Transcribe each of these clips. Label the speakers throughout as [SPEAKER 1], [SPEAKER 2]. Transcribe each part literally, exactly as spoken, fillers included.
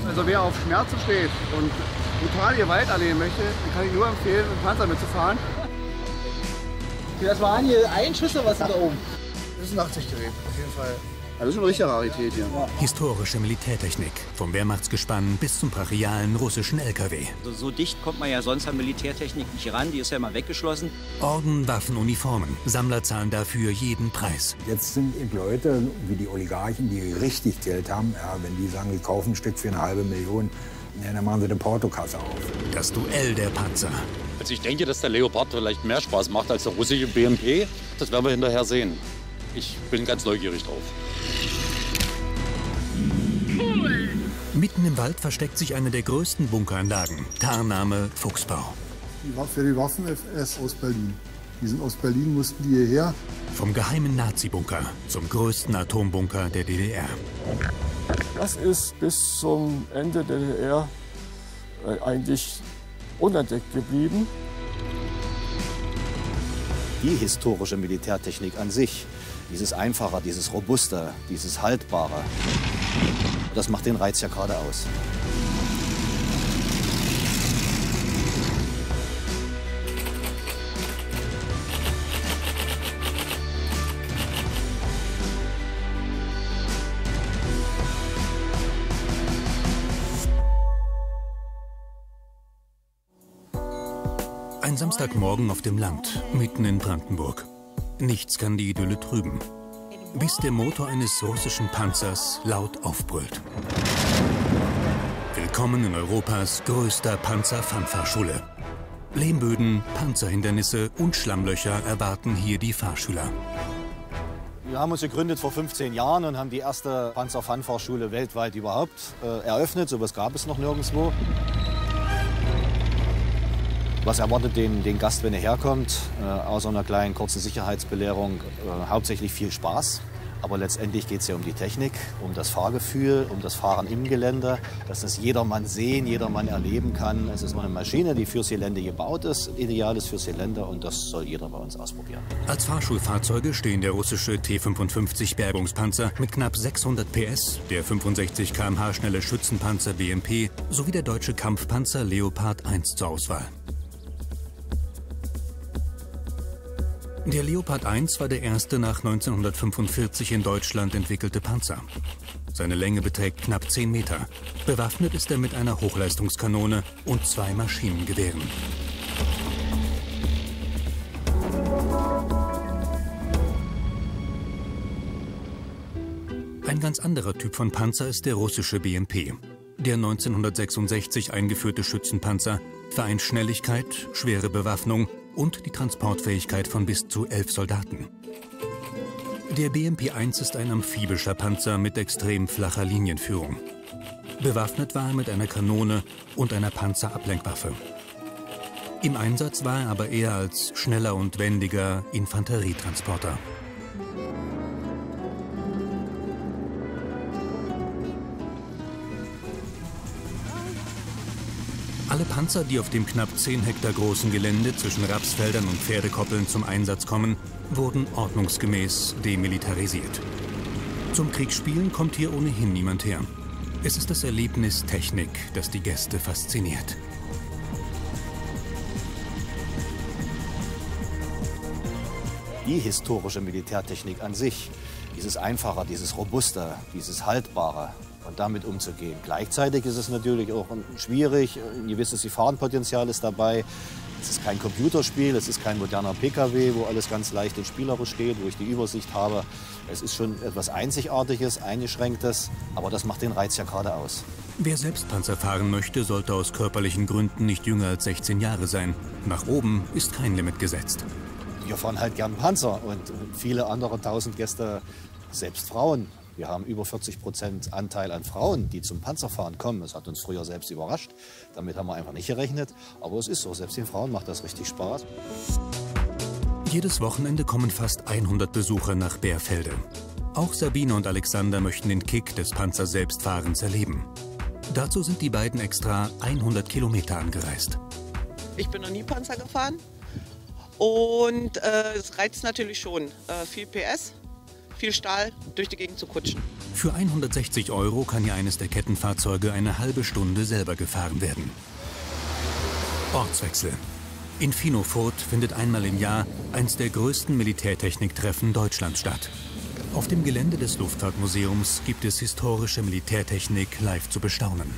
[SPEAKER 1] Also wer auf Schmerzen steht und brutal Gewalt erleben möchte, den kann ich nur empfehlen, mit dem Panzer mitzufahren.
[SPEAKER 2] Das waren hier Einschüsse, was ist da oben?
[SPEAKER 1] Das ist ein Nachtsichtgerät, auf jeden Fall. Also das ist eine richtige Rarität hier. Ja.
[SPEAKER 3] Historische Militärtechnik, vom Wehrmachtsgespann bis zum brachialen russischen L K W.
[SPEAKER 4] Also so dicht kommt man ja sonst an Militärtechnik nicht ran, die ist ja mal weggeschlossen.
[SPEAKER 3] Orden, Waffen, Uniformen. Sammler zahlen dafür jeden Preis.
[SPEAKER 5] Jetzt sind Leute wie die Oligarchen, die richtig Geld haben, ja, wenn die sagen, die kaufen ein Stück für eine halbe Million, ja, dann machen sie eine Portokasse auf.
[SPEAKER 3] Das Duell der Panzer.
[SPEAKER 6] Also ich denke, dass der Leopard vielleicht mehr Spaß macht als der russische B M P. Das werden wir hinterher sehen. Ich bin ganz neugierig drauf.
[SPEAKER 3] Mitten im Wald versteckt sich eine der größten Bunkeranlagen. Tarnname Fuchsbau.
[SPEAKER 7] Für die Waffen-F S aus Berlin. Die sind aus Berlin, mussten die hierher.
[SPEAKER 3] Vom geheimen Nazi-Bunker zum größten Atombunker der D D R.
[SPEAKER 8] Das ist bis zum Ende der D D R eigentlich unentdeckt geblieben.
[SPEAKER 9] Die historische Militärtechnik an sich, dieses Einfache, dieses Robuste, dieses Haltbare, das macht den Reiz ja gerade aus.
[SPEAKER 3] Ein Samstagmorgen auf dem Land, mitten in Brandenburg. Nichts kann die Idylle trüben, bis der Motor eines russischen Panzers laut aufbrüllt. Willkommen in Europas größter Panzerfangfahrschule. Lehmböden, Panzerhindernisse und Schlammlöcher erwarten hier die Fahrschüler.
[SPEAKER 9] Wir haben uns gegründet vor fünfzehn Jahren und haben die erste Panzerfangfahrschule weltweit überhaupt äh, eröffnet. So etwas gab es noch nirgendwo. Was erwartet den, den Gast, wenn er herkommt? Äh, außer einer kleinen kurzen Sicherheitsbelehrung äh, hauptsächlich viel Spaß. Aber letztendlich geht es ja um die Technik, um das Fahrgefühl, um das Fahren im Gelände, dass das jedermann sehen, jedermann erleben kann. Es ist eine Maschine, die fürs Gelände gebaut ist, ideal ist fürs Gelände, und das soll jeder bei uns ausprobieren.
[SPEAKER 3] Als Fahrschulfahrzeuge stehen der russische T fünfundfünfzig Bergungspanzer mit knapp sechshundert P S, der fünfundsechzig Kilometer pro Stunde schnelle Schützenpanzer B M P sowie der deutsche Kampfpanzer Leopard eins zur Auswahl. Der Leopard eins war der erste nach neunzehnhundertfünfundvierzig in Deutschland entwickelte Panzer. Seine Länge beträgt knapp zehn Meter. Bewaffnet ist er mit einer Hochleistungskanone und zwei Maschinengewehren. Ein ganz anderer Typ von Panzer ist der russische B M P. Der neunzehnhundertsechsundsechzig eingeführte Schützenpanzer vereint Schnelligkeit, schwere Bewaffnung und die Transportfähigkeit von bis zu elf Soldaten. Der B M P eins ist ein amphibischer Panzer mit extrem flacher Linienführung. Bewaffnet war er mit einer Kanone und einer Panzerablenkwaffe. Im Einsatz war er aber eher als schneller und wendiger Infanterietransporter. Alle Panzer, die auf dem knapp zehn Hektar großen Gelände zwischen Rapsfeldern und Pferdekoppeln zum Einsatz kommen, wurden ordnungsgemäß demilitarisiert. Zum Kriegsspielen kommt hier ohnehin niemand her. Es ist das Erlebnis Technik, das die Gäste fasziniert.
[SPEAKER 9] Die historische Militärtechnik an sich, dieses Einfache, dieses Robuste, dieses Haltbare, und damit umzugehen. Gleichzeitig ist es natürlich auch schwierig, ein gewisses Gefahrenpotenzial ist dabei. Es ist kein Computerspiel, es ist kein moderner P K W, wo alles ganz leicht und spielerisch steht, wo ich die Übersicht habe. Es ist schon etwas Einzigartiges, Eingeschränktes, aber das macht den Reiz ja gerade aus.
[SPEAKER 3] Wer selbst Panzer fahren möchte, sollte aus körperlichen Gründen nicht jünger als sechzehn Jahre sein. Nach oben ist kein Limit gesetzt.
[SPEAKER 9] Wir fahren halt gern Panzer und viele andere tausend Gäste, selbst Frauen. Wir haben über vierzig Prozent Anteil an Frauen, die zum Panzerfahren kommen. Das hat uns früher selbst überrascht. Damit haben wir einfach nicht gerechnet. Aber es ist so, selbst den Frauen macht das richtig Spaß.
[SPEAKER 3] Jedes Wochenende kommen fast hundert Besucher nach Bärfelde. Auch Sabine und Alexander möchten den Kick des Panzer-Selbstfahrens erleben. Dazu sind die beiden extra hundert Kilometer angereist.
[SPEAKER 10] Ich bin noch nie Panzer gefahren. Und äh, es reizt natürlich schon. Äh, viel P S. Viel Stahl durch die Gegend zu kutschen.
[SPEAKER 3] Für hundertsechzig Euro kann hier eines der Kettenfahrzeuge eine halbe Stunde selber gefahren werden. Ortswechsel. In Finofurt findet einmal im Jahr eins der größten Militärtechniktreffen Deutschlands statt. Auf dem Gelände des Luftfahrtmuseums gibt es historische Militärtechnik live zu bestaunen.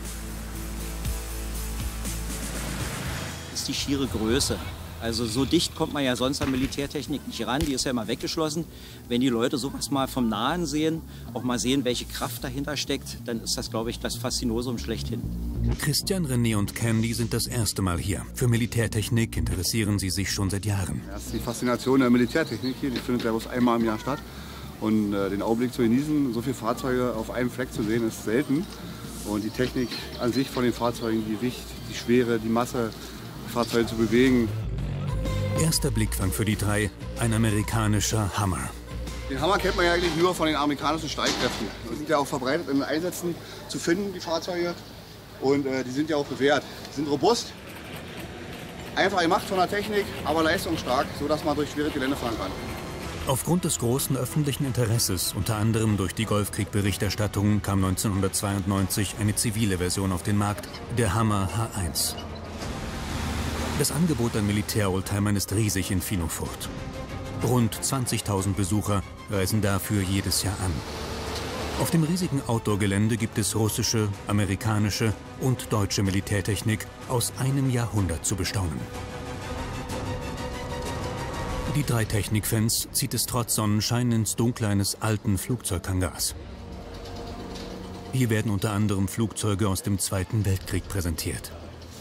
[SPEAKER 4] Das ist die schiere Größe. Also so dicht kommt man ja sonst an Militärtechnik nicht ran, die ist ja immer weggeschlossen. Wenn die Leute sowas mal vom Nahen sehen, auch mal sehen, welche Kraft dahinter steckt, dann ist das, glaube ich, das Faszinosum schlechthin.
[SPEAKER 3] Christian, René und Candy sind das erste Mal hier. Für Militärtechnik interessieren sie sich schon seit Jahren.
[SPEAKER 1] Das ist die Faszination der Militärtechnik hier, die findet ja bloß einmal im Jahr statt. Und äh, den Augenblick zu genießen, so viele Fahrzeuge auf einem Fleck zu sehen, ist selten. Und die Technik an sich von den Fahrzeugen, die Gewicht, die Schwere, die Masse, die Fahrzeuge zu bewegen.
[SPEAKER 3] Erster Blickfang für die drei, ein amerikanischer Hammer.
[SPEAKER 1] Den Hammer kennt man ja eigentlich nur von den amerikanischen Streitkräften. Die sind ja auch verbreitet in den Einsätzen zu finden, die Fahrzeuge. Und äh, die sind ja auch bewährt. Die sind robust, einfach gemacht von der Technik, aber leistungsstark, sodass man durch schwere Gelände fahren kann.
[SPEAKER 3] Aufgrund des großen öffentlichen Interesses, unter anderem durch die Golfkrieg-Berichterstattung, kam neunzehnhundertzweiundneunzig eine zivile Version auf den Markt, der Hammer H eins. Das Angebot an Militär-Oldtimern ist riesig in Finofurt. Rund zwanzigtausend Besucher reisen dafür jedes Jahr an. Auf dem riesigen Outdoor-Gelände gibt es russische, amerikanische und deutsche Militärtechnik aus einem Jahrhundert zu bestaunen. Die drei Technikfans zieht es trotz Sonnenschein ins Dunkle eines alten Flugzeughangars. Hier werden unter anderem Flugzeuge aus dem Zweiten Weltkrieg präsentiert.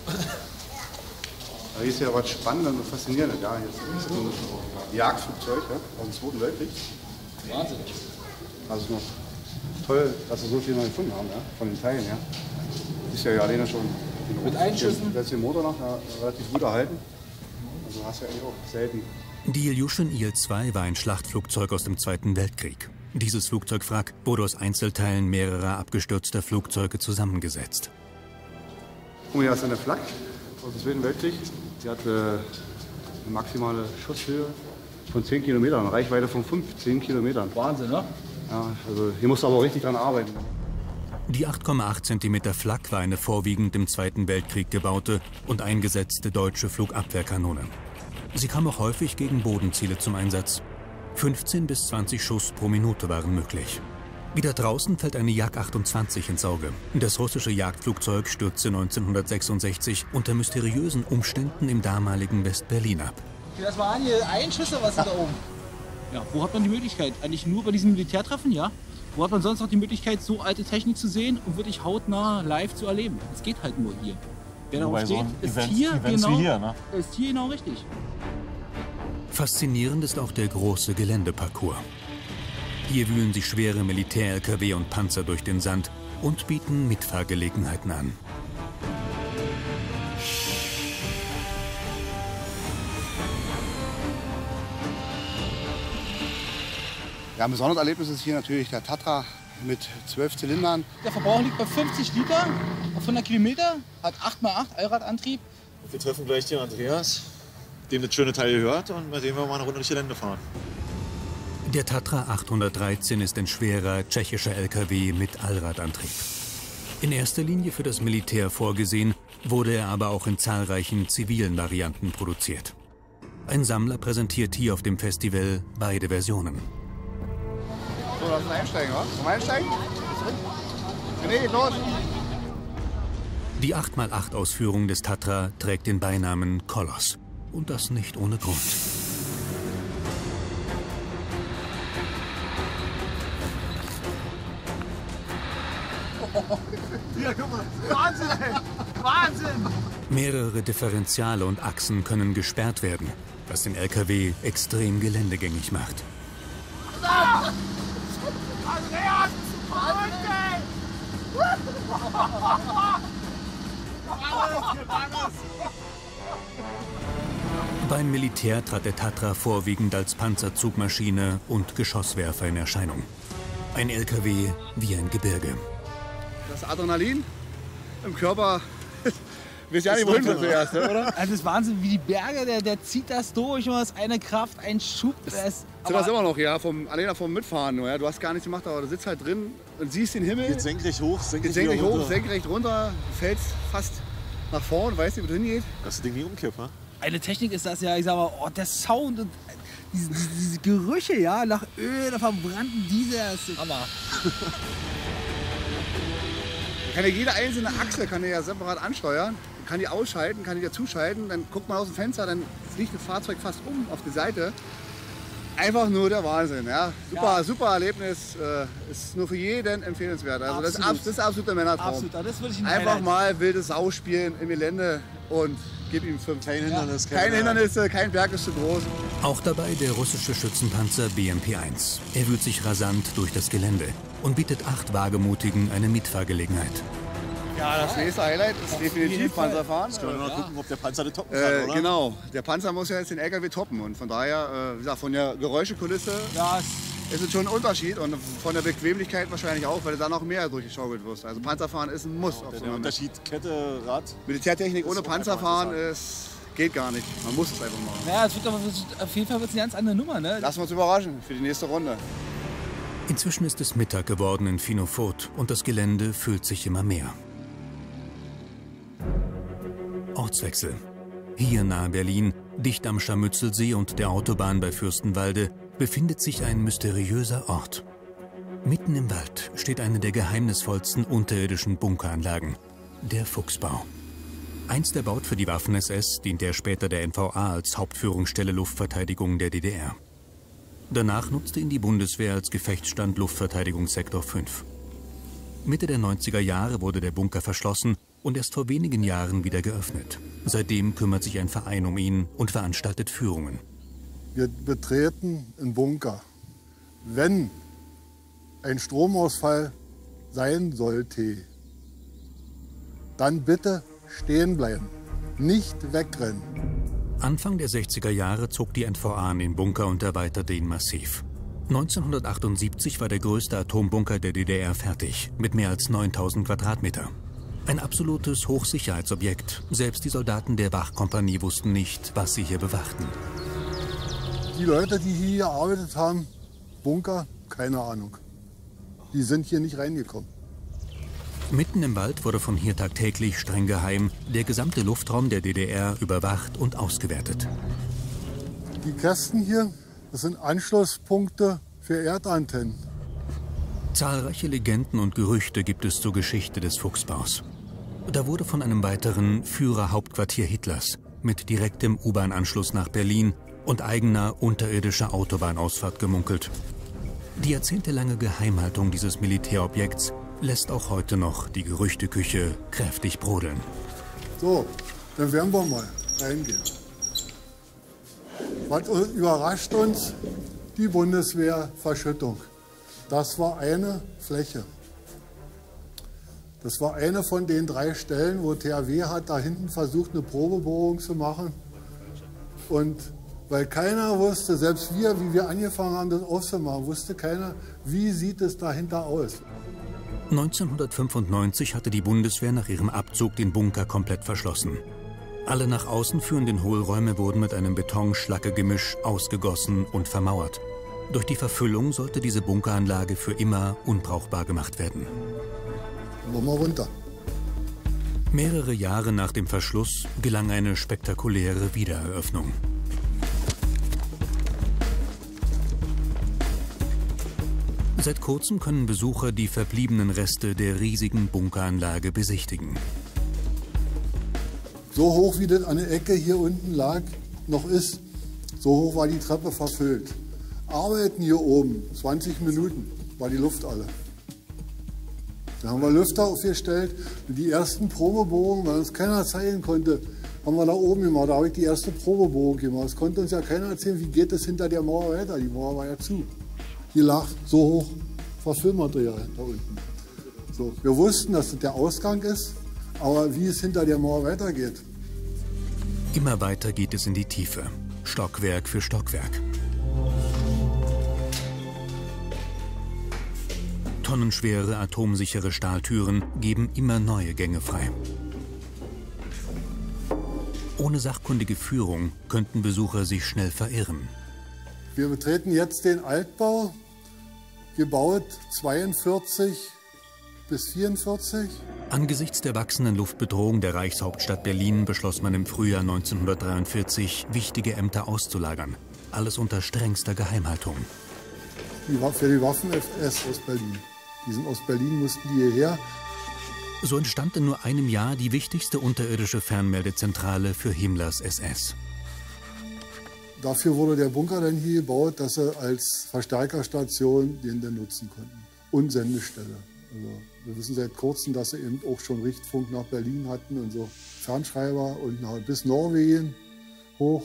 [SPEAKER 1] Da ist ja was Spannendes und Faszinierendes. Ja, jetzt ist ein Jagdflugzeug ja, aus dem Zweiten Weltkrieg.
[SPEAKER 2] Wahnsinn.
[SPEAKER 1] Also noch toll, dass wir so viel noch gefunden haben, ja, von den Teilen. Ja. Ist ja alleine schon
[SPEAKER 2] mit Einschüssen.
[SPEAKER 1] Da ist der Motor noch ja, relativ gut erhalten. Also hast du ja eigentlich auch selten.
[SPEAKER 3] Die Ilyushin I L zwei war ein Schlachtflugzeug aus dem Zweiten Weltkrieg. Dieses Flugzeugwrack wurde aus Einzelteilen mehrerer abgestürzter Flugzeuge zusammengesetzt.
[SPEAKER 1] Und hier ist eine Flak aus dem Zweiten Weltkrieg. Die hat äh, eine maximale Schusshöhe von zehn Kilometern, eine Reichweite von fünfzehn Kilometern.
[SPEAKER 2] Wahnsinn, ne?
[SPEAKER 1] Ja, also hier musst du aber auch richtig dran arbeiten.
[SPEAKER 3] Die acht Komma acht Zentimeter Flak war eine vorwiegend im Zweiten Weltkrieg gebaute und eingesetzte deutsche Flugabwehrkanone. Sie kam auch häufig gegen Bodenziele zum Einsatz. fünfzehn bis zwanzig Schuss pro Minute waren möglich. Wieder draußen fällt eine Jag achtundzwanzig ins Auge. Das russische Jagdflugzeug stürzte neunzehnhundertsechsundsechzig unter mysteriösen Umständen im damaligen West-Berlin ab.
[SPEAKER 2] Das waren hier Einschüsse, was ist da oben?
[SPEAKER 11] Ja, wo hat man die Möglichkeit? Eigentlich nur bei diesem Militärtreffen, ja? Wo hat man sonst noch die Möglichkeit, so alte Technik zu sehen und wirklich hautnah live zu erleben? Es geht halt nur hier. Wer darauf steht, so ist, Events, hier Events genau, hier, ne? ist hier genau richtig.
[SPEAKER 3] Faszinierend ist auch der große Geländeparcours. Hier wühlen sich schwere Militär-L K W und Panzer durch den Sand und bieten Mitfahrgelegenheiten an.
[SPEAKER 1] Ja, ein besonderes Erlebnis ist hier natürlich der Tatra mit zwölf Zylindern.
[SPEAKER 11] Der Verbrauch liegt bei fünfzig Liter auf hundert Kilometer, hat acht mal acht Allradantrieb.
[SPEAKER 12] Wir treffen gleich den Andreas, dem das schöne Teil gehört, und mit dem wir mal eine Runde durch die Gelände fahren.
[SPEAKER 3] Der Tatra achthundertdreizehn ist ein schwerer tschechischer L K W mit Allradantrieb. In erster Linie für das Militär vorgesehen, wurde er aber auch in zahlreichen zivilen Varianten produziert. Ein Sammler präsentiert hier auf dem Festival beide Versionen.
[SPEAKER 1] So, lass uns einsteigen, wa? Wollen wir einsteigen? Nee, los!
[SPEAKER 3] Die acht mal acht Ausführung des Tatra trägt den Beinamen Koloss. Und das nicht ohne Grund.
[SPEAKER 2] Ja, guck mal. Wahnsinn, ey. Wahnsinn!
[SPEAKER 3] Mehrere Differentiale und Achsen können gesperrt werden, was den L K W extrem geländegängig macht.
[SPEAKER 2] Andreas!
[SPEAKER 3] Beim Militär trat der Tatra vorwiegend als Panzerzugmaschine und Geschosswerfer in Erscheinung. Ein L K W wie ein Gebirge.
[SPEAKER 1] Das Adrenalin im Körper Wisst ihr ja nicht, wohin wir zuerst, oder?
[SPEAKER 2] Also das ist Wahnsinn, wie die Berge, der, der zieht das durch, immer ist eine Kraft, ein Schub. Das,
[SPEAKER 1] das das immer noch, ja, vom, alleine vom Mitfahren nur, ja. Du hast gar nichts gemacht, aber du sitzt halt drin und siehst den Himmel.
[SPEAKER 12] Geht senkrecht hoch, senkrecht,
[SPEAKER 1] geht senkrecht hoch,
[SPEAKER 12] runter.
[SPEAKER 1] senkrecht runter, fällst fast nach vorn, weißt du, wo du hingeht.
[SPEAKER 12] Dass das Ding nie umkippt, ne?
[SPEAKER 2] Eine Technik ist das ja, ich sag mal, oh, der Sound und diese, diese, diese Gerüche, ja, nach Öl, nach verbrannten Diesel, das ist Hammer.
[SPEAKER 1] Kann ja jede einzelne Achse kann ja separat ansteuern, kann die ausschalten, kann die dazuschalten, dann guckt man aus dem Fenster, dann fliegt das Fahrzeug fast um auf die Seite. Einfach nur der Wahnsinn, ja. Super, ja. super Erlebnis, äh, ist nur für jeden empfehlenswert. Also das ist, das ist absolut der Männertraum.
[SPEAKER 2] Absolut, das würde ich
[SPEAKER 1] Einfach
[SPEAKER 2] Highlight.
[SPEAKER 1] mal wilde Sau spielen im Gelände und gib ihm fünf.
[SPEAKER 12] Kein Hindernis.
[SPEAKER 1] Ja. Keine Hindernisse, kein Berg ist zu groß.
[SPEAKER 3] Auch dabei der russische Schützenpanzer B M P eins. Er wühlt sich rasant durch das Gelände und bietet acht Wagemutigen eine Mitfahrgelegenheit.
[SPEAKER 1] Ja, das nächste Highlight ist definitiv Panzerfahren.
[SPEAKER 12] Jetzt können wir mal gucken, ob der Panzer den toppen kann,
[SPEAKER 1] äh,
[SPEAKER 12] oder?
[SPEAKER 1] Genau, der Panzer muss ja jetzt den L K W toppen und von daher, äh, wie gesagt, von der Geräuschekulisse
[SPEAKER 2] ja,
[SPEAKER 1] ist es schon ein Unterschied und von der Bequemlichkeit wahrscheinlich auch, weil du da noch mehr durchgeschaukelt wirst. Also Panzerfahren ist ein Muss.
[SPEAKER 12] Ja,
[SPEAKER 1] auf so
[SPEAKER 12] der Unterschied Kette, Rad.
[SPEAKER 1] Militärtechnik ohne Panzerfahren ist, geht gar nicht. Man muss es einfach machen.
[SPEAKER 2] Ja, es wird aber, auf jeden Fall wird es eine ganz andere Nummer, ne?
[SPEAKER 1] Lassen wir uns überraschen für die nächste Runde.
[SPEAKER 3] Inzwischen ist es Mittag geworden in Finofurt und das Gelände füllt sich immer mehr. Ortswechsel. Hier nahe Berlin, dicht am Scharmützelsee und der Autobahn bei Fürstenwalde, befindet sich ein mysteriöser Ort. Mitten im Wald steht eine der geheimnisvollsten unterirdischen Bunkeranlagen, der Fuchsbau. Einst erbaut für die Waffen-S S, diente er später der N V A als Hauptführungsstelle Luftverteidigung der D D R. Danach nutzte ihn die Bundeswehr als Gefechtsstand Luftverteidigungssektor fünf. Mitte der neunziger Jahre wurde der Bunker verschlossen und erst vor wenigen Jahren wieder geöffnet. Seitdem kümmert sich ein Verein um ihn und veranstaltet Führungen.
[SPEAKER 7] Wir betreten einen Bunker. Wenn ein Stromausfall sein sollte, dann bitte stehen bleiben, nicht wegrennen.
[SPEAKER 3] Anfang der sechziger Jahre zog die N V A in den Bunker und erweiterte ihn massiv. neunzehnhundertachtundsiebzig war der größte Atombunker der D D R fertig, mit mehr als neuntausend Quadratmeter. Ein absolutes Hochsicherheitsobjekt. Selbst die Soldaten der Wachkompanie wussten nicht, was sie hier bewachten.
[SPEAKER 7] Die Leute, die hier gearbeitet haben, Bunker, keine Ahnung. Die sind hier nicht reingekommen.
[SPEAKER 3] Mitten im Wald wurde von hier tagtäglich streng geheim der gesamte Luftraum der D D R überwacht und ausgewertet.
[SPEAKER 7] Die Kästen hier, das sind Anschlusspunkte für Erdantennen.
[SPEAKER 3] Zahlreiche Legenden und Gerüchte gibt es zur Geschichte des Fuchsbaus. Da wurde von einem weiteren Führerhauptquartier Hitlers mit direktem U-Bahn-Anschluss nach Berlin und eigener unterirdischer Autobahnausfahrt gemunkelt. Die jahrzehntelange Geheimhaltung dieses Militärobjekts lässt auch heute noch die Gerüchteküche kräftig brodeln.
[SPEAKER 7] So, dann werden wir mal reingehen. Was überrascht uns? Die Bundeswehrverschüttung. Das war eine Fläche. Das war eine von den drei Stellen, wo T H W hat da hinten versucht, eine Probebohrung zu machen. Und weil keiner wusste, selbst wir, wie wir angefangen haben, das aufzumachen, wusste keiner, wie sieht es dahinter aus.
[SPEAKER 3] neunzehnhundertfünfundneunzig hatte die Bundeswehr nach ihrem Abzug den Bunker komplett verschlossen. Alle nach außen führenden Hohlräume wurden mit einem Beton-Schlacke-Gemisch ausgegossen und vermauert. Durch die Verfüllung sollte diese Bunkeranlage für immer unbrauchbar gemacht werden.
[SPEAKER 7] Wollen wir runter.
[SPEAKER 3] Mehrere Jahre nach dem Verschluss gelang eine spektakuläre Wiedereröffnung. Seit kurzem können Besucher die verbliebenen Reste der riesigen Bunkeranlage besichtigen.
[SPEAKER 7] So hoch wie das an der Ecke hier unten lag, noch ist, so hoch war die Treppe verfüllt. Arbeiten hier oben, zwanzig Minuten, war die Luft alle. Da haben wir Lüfter aufgestellt und die ersten Probebohrungen, weil uns keiner zeigen konnte, haben wir da oben gemacht. Da habe ich die erste Probebohrung gemacht. Es konnte uns ja keiner erzählen, wie geht es hinter der Mauer weiter. Die Mauer war ja zu. Hier lag so hoch Verfüllmaterial da unten. So, wir wussten, dass das der Ausgang ist, aber wie es hinter der Mauer weitergeht.
[SPEAKER 3] Immer weiter geht es in die Tiefe, Stockwerk für Stockwerk. Tonnenschwere, atomsichere Stahltüren geben immer neue Gänge frei. Ohne sachkundige Führung könnten Besucher sich schnell verirren.
[SPEAKER 7] Wir betreten jetzt den Altbau, gebaut zweiundvierzig bis vierundvierzig.
[SPEAKER 3] Angesichts der wachsenden Luftbedrohung der Reichshauptstadt Berlin beschloss man im Frühjahr neunzehnhundertdreiundvierzig, wichtige Ämter auszulagern. Alles unter strengster Geheimhaltung.
[SPEAKER 7] Die, für die Waffen-F S aus Berlin. Die sind aus Berlin, mussten die hierher.
[SPEAKER 3] So entstand in nur einem Jahr die wichtigste unterirdische Fernmeldezentrale für Himmlers S S.
[SPEAKER 7] Dafür wurde der Bunker dann hier gebaut, dass sie als Verstärkerstation den dann nutzen konnten. Und Sendestelle. Also wir wissen seit kurzem, dass sie eben auch schon Richtfunk nach Berlin hatten und so Fernschreiber und nach, bis Norwegen hoch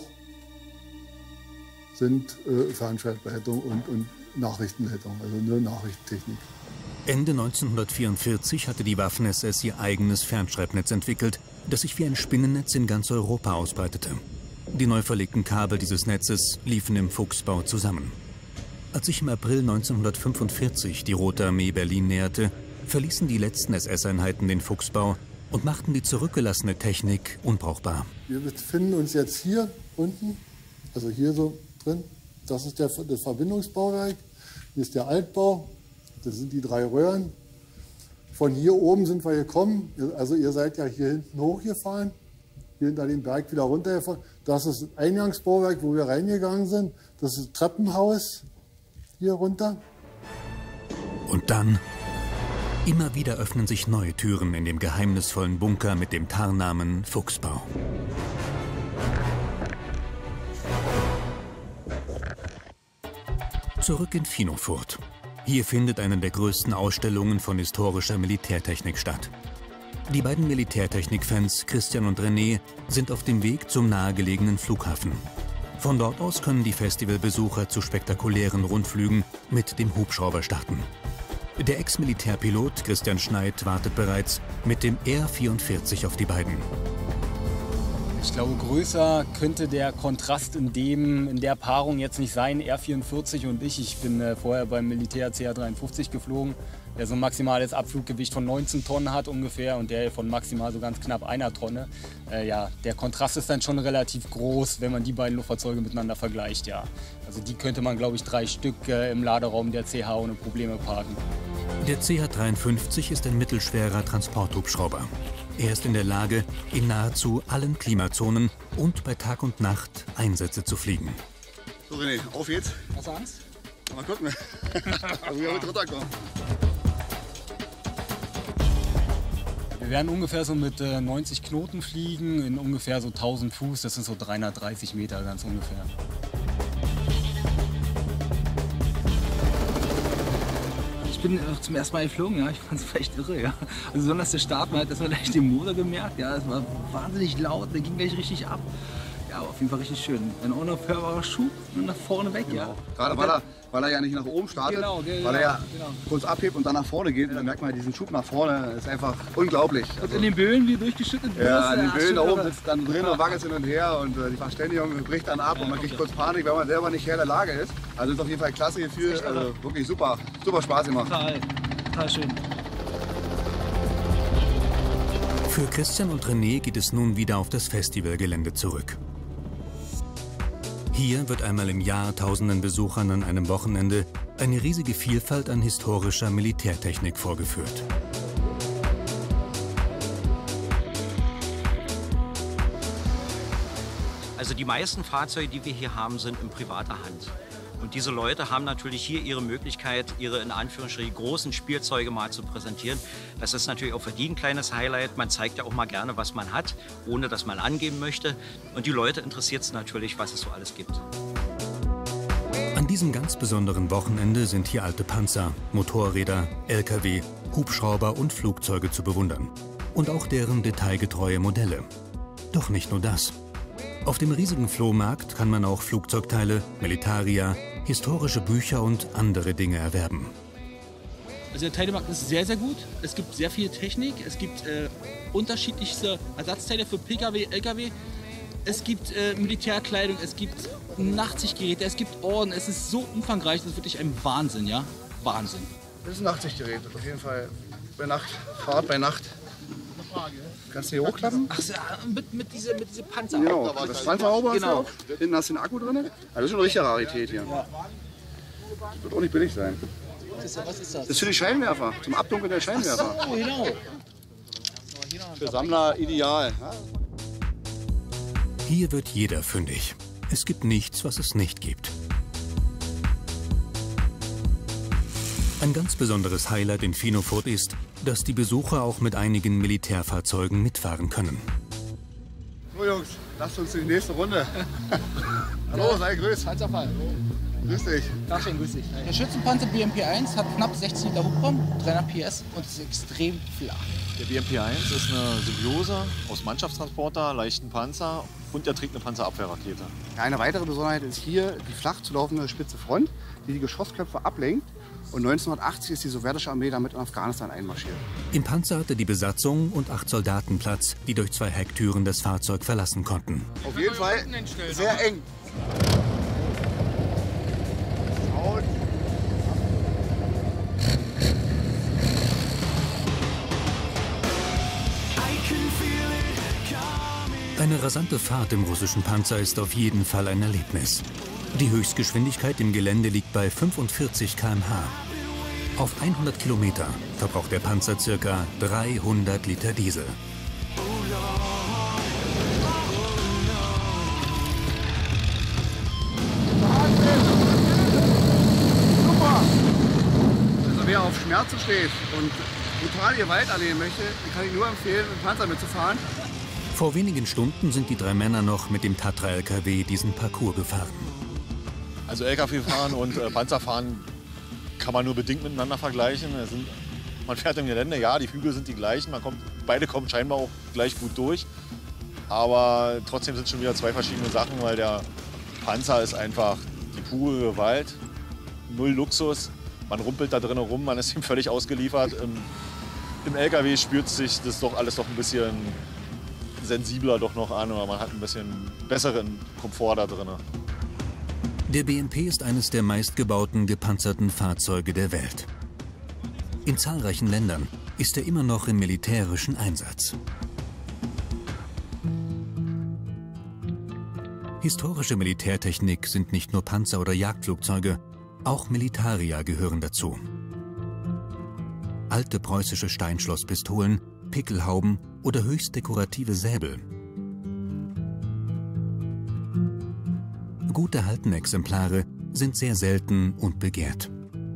[SPEAKER 7] sind äh, Fernschreibleitung und, und Nachrichtenleitung, also nur Nachrichtentechnik.
[SPEAKER 3] Ende neunzehnhundertvierundvierzig hatte die Waffen-S S ihr eigenes Fernschreibnetz entwickelt, das sich wie ein Spinnennetz in ganz Europa ausbreitete. Die neu verlegten Kabel dieses Netzes liefen im Fuchsbau zusammen. Als sich im April neunzehnhundertfünfundvierzig die Rote Armee Berlin näherte, verließen die letzten S S-Einheiten den Fuchsbau und machten die zurückgelassene Technik unbrauchbar.
[SPEAKER 7] Wir befinden uns jetzt hier unten, also hier so drin. Das ist der, das Verbindungsbauwerk. Hier ist der Altbau. Das sind die drei Röhren. Von hier oben sind wir gekommen. Also ihr seid ja hier hinten hochgefahren, hier hinter den Berg wieder runtergefahren. Das ist das Eingangsbauwerk, wo wir reingegangen sind. Das ist das Treppenhaus hier runter.
[SPEAKER 3] Und dann, immer wieder öffnen sich neue Türen in dem geheimnisvollen Bunker mit dem Tarnnamen Fuchsbau. Zurück in Finofurt. Hier findet eine der größten Ausstellungen von historischer Militärtechnik statt. Die beiden Militärtechnik-Fans Christian und René sind auf dem Weg zum nahegelegenen Flughafen. Von dort aus können die Festivalbesucher zu spektakulären Rundflügen mit dem Hubschrauber starten. Der Ex-Militärpilot Christian Schneid wartet bereits mit dem R vierundvierzig auf die beiden.
[SPEAKER 13] Ich glaube, größer könnte der Kontrast in, dem, in der Paarung jetzt nicht sein. R vierundvierzig und ich. Ich bin äh, vorher beim Militär C H dreiundfünfzig geflogen, der so ein maximales Abfluggewicht von neunzehn Tonnen hat ungefähr und der von maximal so ganz knapp einer Tonne. Äh, ja, der Kontrast ist dann schon relativ groß, wenn man die beiden Luftfahrzeuge miteinander vergleicht. Ja. Also die könnte man, glaube ich, drei Stück äh, im Laderaum der C H ohne Probleme parken.
[SPEAKER 3] Der C H dreiundfünfzig ist ein mittelschwerer Transporthubschrauber. Er ist in der Lage, in nahezu allen Klimazonen und bei Tag und Nacht Einsätze zu fliegen.
[SPEAKER 1] So René, auf jetzt.
[SPEAKER 11] Hast du Angst?
[SPEAKER 1] Mal gucken, ob wir mit runterkommen.
[SPEAKER 13] Wir werden ungefähr so mit äh, neunzig Knoten fliegen, in ungefähr so tausend Fuß, das sind so dreihundertdreißig Meter ganz ungefähr.
[SPEAKER 2] Ich bin zum ersten Mal geflogen, ja. Ich fand es echt irre, ja. Also besonders der Start, man hat das gleich den Motor gemerkt, ja. Es war wahnsinnig laut, der ging gleich richtig ab. Ja, aber auf jeden Fall richtig schön. Ein unaufhörbarer Schub und nach vorne weg,
[SPEAKER 1] genau.
[SPEAKER 2] Ja.
[SPEAKER 1] Gerade weil er, weil er ja nicht nach oben startet,
[SPEAKER 2] genau, genau,
[SPEAKER 1] weil er ja
[SPEAKER 2] genau.
[SPEAKER 1] kurz abhebt und dann nach vorne geht. Und dann merkt man diesen Schub nach vorne, das ist einfach unglaublich.
[SPEAKER 2] Und in den Böen wie durchgeschüttet wird.
[SPEAKER 1] Ja, in den Böen da oben sitzt dann drin und wackelt hin und her und äh, die Verständigung bricht dann ab und man kriegt kurz Panik, weil man selber nicht Herr der Lage ist. Also ist auf jeden Fall ein klasse Gefühl, also wirklich super, super Spaß gemacht.
[SPEAKER 2] Total, total schön.
[SPEAKER 3] Für Christian und René geht es nun wieder auf das Festivalgelände zurück. Hier wird einmal im Jahr tausenden Besuchern an einem Wochenende eine riesige Vielfalt an historischer Militärtechnik vorgeführt.
[SPEAKER 4] Also die meisten Fahrzeuge, die wir hier haben, sind in privater Hand. Und diese Leute haben natürlich hier ihre Möglichkeit, ihre in Anführungsstrichen großen Spielzeuge mal zu präsentieren. Das ist natürlich auch für die ein kleines Highlight. Man zeigt ja auch mal gerne, was man hat, ohne dass man angeben möchte. Und die Leute interessiert es natürlich, was es so alles gibt.
[SPEAKER 3] An diesem ganz besonderen Wochenende sind hier alte Panzer, Motorräder, L K W, Hubschrauber und Flugzeuge zu bewundern. Und auch deren detailgetreue Modelle. Doch nicht nur das. Auf dem riesigen Flohmarkt kann man auch Flugzeugteile, Militaria, historische Bücher und andere Dinge erwerben.
[SPEAKER 11] Also der Teilemarkt ist sehr, sehr gut. Es gibt sehr viel Technik. Es gibt äh, unterschiedlichste Ersatzteile für P K W, L K W. Es gibt äh, Militärkleidung, es gibt Nachtsichtgeräte, es gibt Orden. Es ist so umfangreich, das ist wirklich ein Wahnsinn, ja? Wahnsinn.
[SPEAKER 1] Das ist ein Nachtsichtgerät, auf jeden Fall bei Nacht, Fahrt bei Nacht. Kannst du hier hochklappen?
[SPEAKER 11] Ach, ja, mit, mit dieser mit diese Panzer.
[SPEAKER 1] Genau, das Panzerhaube hast du
[SPEAKER 11] Genau.
[SPEAKER 1] auch. Hinten hast du einen Akku drin. Also das ist schon eine richtige Rarität hier.
[SPEAKER 11] Ja.
[SPEAKER 1] Wird auch nicht billig sein.
[SPEAKER 11] Was ist das? Was ist das?
[SPEAKER 1] Das ist für die Scheinwerfer, zum Abdunkeln der Scheinwerfer.
[SPEAKER 11] Ach so, genau.
[SPEAKER 1] Für Sammler ideal.
[SPEAKER 3] Hier wird jeder fündig. Es gibt nichts, was es nicht gibt. Ein ganz besonderes Highlight in Finofurt ist, dass die Besucher auch mit einigen Militärfahrzeugen mitfahren können.
[SPEAKER 1] So Jungs, lasst uns in die nächste Runde. Hallo, sei grüß.
[SPEAKER 11] Panzerfall.
[SPEAKER 1] Grüß dich.
[SPEAKER 11] Dankeschön, grüß dich. Der Schützenpanzer B M P eins hat knapp sechzehn Liter Hubraum, dreihundert P S und ist extrem flach.
[SPEAKER 12] Der B M P eins ist eine Symbiose aus Mannschaftstransporter, leichten Panzer und er trägt eine Panzerabwehrrakete.
[SPEAKER 1] Eine weitere Besonderheit ist hier die flach zu laufende spitze Front, die die Geschossköpfe ablenkt. Und neunzehnhundertachtzig ist die sowjetische Armee damit in Afghanistan einmarschiert.
[SPEAKER 3] Im Panzer hatte die Besatzung und acht Soldaten Platz, die durch zwei Hecktüren das Fahrzeug verlassen konnten.
[SPEAKER 1] Auf jeden Fall sehr eng.
[SPEAKER 3] Eine rasante Fahrt im russischen Panzer ist auf jeden Fall ein Erlebnis. Die Höchstgeschwindigkeit im Gelände liegt bei fünfundvierzig Kilometer pro Stunde. Auf hundert Kilometer verbraucht der Panzer ca. dreihundert Liter Diesel.
[SPEAKER 1] Super! Also wer auf Schmerzen steht und brutale Gewalt erleben möchte, kann ich nur empfehlen, mit dem Panzer mitzufahren.
[SPEAKER 3] Vor wenigen Stunden sind die drei Männer noch mit dem Tatra L K W diesen Parcours gefahren.
[SPEAKER 12] Also L K W fahren und äh, Panzerfahren kann man nur bedingt miteinander vergleichen. Sind, man fährt im Gelände, ja, die Hügel sind die gleichen, man kommt, beide kommen scheinbar auch gleich gut durch. Aber trotzdem sind schon wieder zwei verschiedene Sachen, weil der Panzer ist einfach die pure Gewalt, null Luxus. Man rumpelt da drinnen rum, man ist ihm völlig ausgeliefert. Im, im L K W spürt sich das doch alles doch ein bisschen sensibler doch noch an, oder man hat ein bisschen besseren Komfort da drin.
[SPEAKER 3] Der B M P ist eines der meistgebauten gepanzerten Fahrzeuge der Welt. In zahlreichen Ländern ist er immer noch im militärischen Einsatz. Historische Militärtechnik sind nicht nur Panzer oder Jagdflugzeuge, auch Militaria gehören dazu. Alte preußische Steinschlosspistolen, Pickelhauben oder höchst dekorative Säbel. Gut erhaltene Exemplare sind sehr selten und begehrt.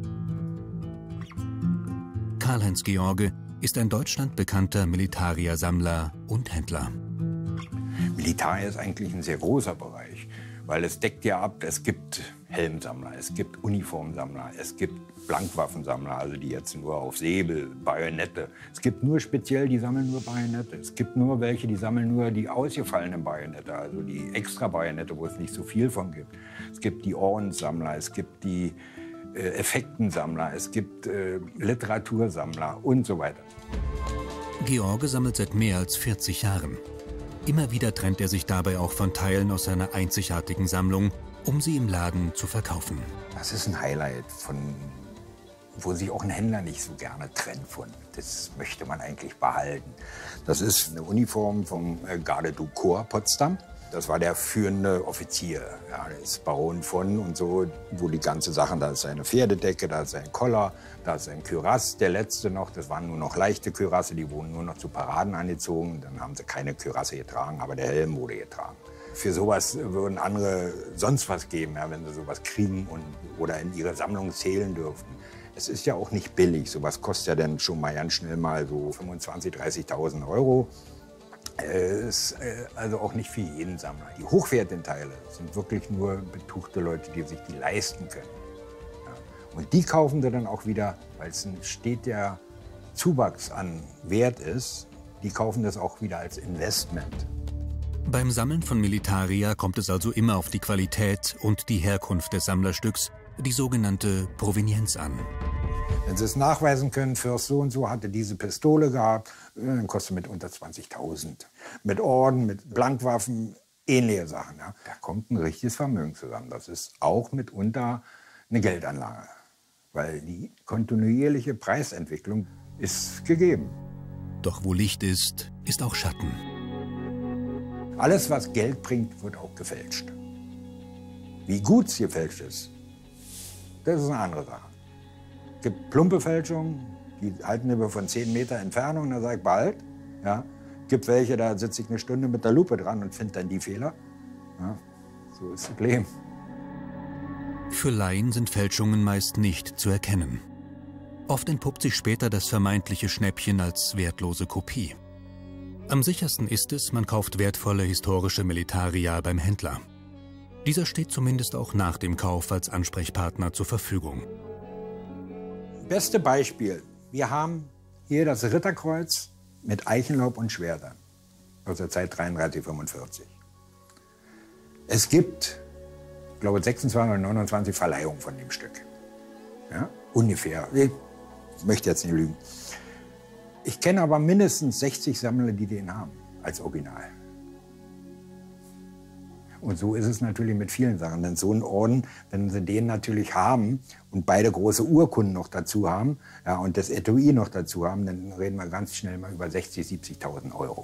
[SPEAKER 3] Karl-Heinz George ist ein Deutschland bekannter Militaria-Sammler und Händler.
[SPEAKER 5] Militaria ist eigentlich ein sehr großer Bereich, weil es deckt ja ab, es gibt Helmsammler, es gibt Uniformsammler, es gibt Blankwaffensammler, also die jetzt nur auf Säbel, Bajonette. Es gibt nur speziell, die sammeln nur Bajonette. Es gibt nur welche, die sammeln nur die ausgefallenen Bajonette, also die extra Bajonette, wo es nicht so viel von gibt. Es gibt die Ordenssammler, es gibt die äh, Effektensammler, es gibt äh, Literatursammler und so weiter.
[SPEAKER 3] George sammelt seit mehr als vierzig Jahren. Immer wieder trennt er sich dabei auch von Teilen aus seiner einzigartigen Sammlung, um sie im Laden zu verkaufen.
[SPEAKER 5] Das ist ein Highlight, von, wo sich auch ein Händler nicht so gerne trennt von. Das möchte man eigentlich behalten. Das ist eine Uniform vom Garde du Corps Potsdam. Das war der führende Offizier. Ja, der ist Baron von und so, wo die ganze Sachen, da ist seine Pferdedecke, da ist sein Koller, da ist sein Kürass, der letzte noch. Das waren nur noch leichte Kürasse, die wurden nur noch zu Paraden angezogen. Dann haben sie keine Kürasse getragen, aber der Helm wurde getragen. Für sowas würden andere sonst was geben, ja, wenn sie sowas kriegen und, oder in ihre Sammlung zählen dürften. Es ist ja auch nicht billig. Sowas kostet ja dann schon mal ganz schnell mal so fünfundzwanzigtausend, dreißigtausend Euro. Ist also auch nicht für jeden Sammler. Die hochwertigen Teile sind wirklich nur betuchte Leute, die sich die leisten können. Ja. Und die kaufen sie dann auch wieder, weil es ein stetiger Zuwachs an Wert ist, die kaufen das auch wieder als Investment.
[SPEAKER 3] Beim Sammeln von Militaria kommt es also immer auf die Qualität und die Herkunft des Sammlerstücks, die sogenannte Provenienz an.
[SPEAKER 5] Wenn Sie es nachweisen können, Fürst so und so hatte diese Pistole gehabt, dann kostet mit unter zwanzigtausend. Mit Orden, mit Blankwaffen, ähnliche Sachen. Ja. Da kommt ein richtiges Vermögen zusammen. Das ist auch mitunter eine Geldanlage, weil die kontinuierliche Preisentwicklung ist gegeben.
[SPEAKER 3] Doch wo Licht ist, ist auch Schatten.
[SPEAKER 5] Alles, was Geld bringt, wird auch gefälscht. Wie gut es gefälscht ist, das ist eine andere Sache. Es gibt plumpe Fälschungen, die halten über von zehn Meter Entfernung, da sage ich behalt. Ja. Es gibt welche, da sitze ich eine Stunde mit der Lupe dran und finde dann die Fehler. Ja. So ist das Problem.
[SPEAKER 3] Für Laien sind Fälschungen meist nicht zu erkennen. Oft entpuppt sich später das vermeintliche Schnäppchen als wertlose Kopie. Am sichersten ist es, man kauft wertvolle historische Militaria beim Händler. Dieser steht zumindest auch nach dem Kauf als Ansprechpartner zur Verfügung.
[SPEAKER 5] Beste Beispiel, wir haben hier das Ritterkreuz mit Eichenlaub und Schwertern aus der Zeit dreiunddreißig fünfundvierzig. Es gibt, ich glaube, sechsundzwanzig oder neunundzwanzig Verleihungen von dem Stück. Ja? Ungefähr. Ich möchte jetzt nicht lügen. Ich kenne aber mindestens sechzig Sammler, die den haben, als Original. Und so ist es natürlich mit vielen Sachen. Denn so einen Orden, wenn sie den natürlich haben und beide große Urkunden noch dazu haben, ja, und das Etui noch dazu haben, dann reden wir ganz schnell mal über sechzigtausend, siebzigtausend Euro.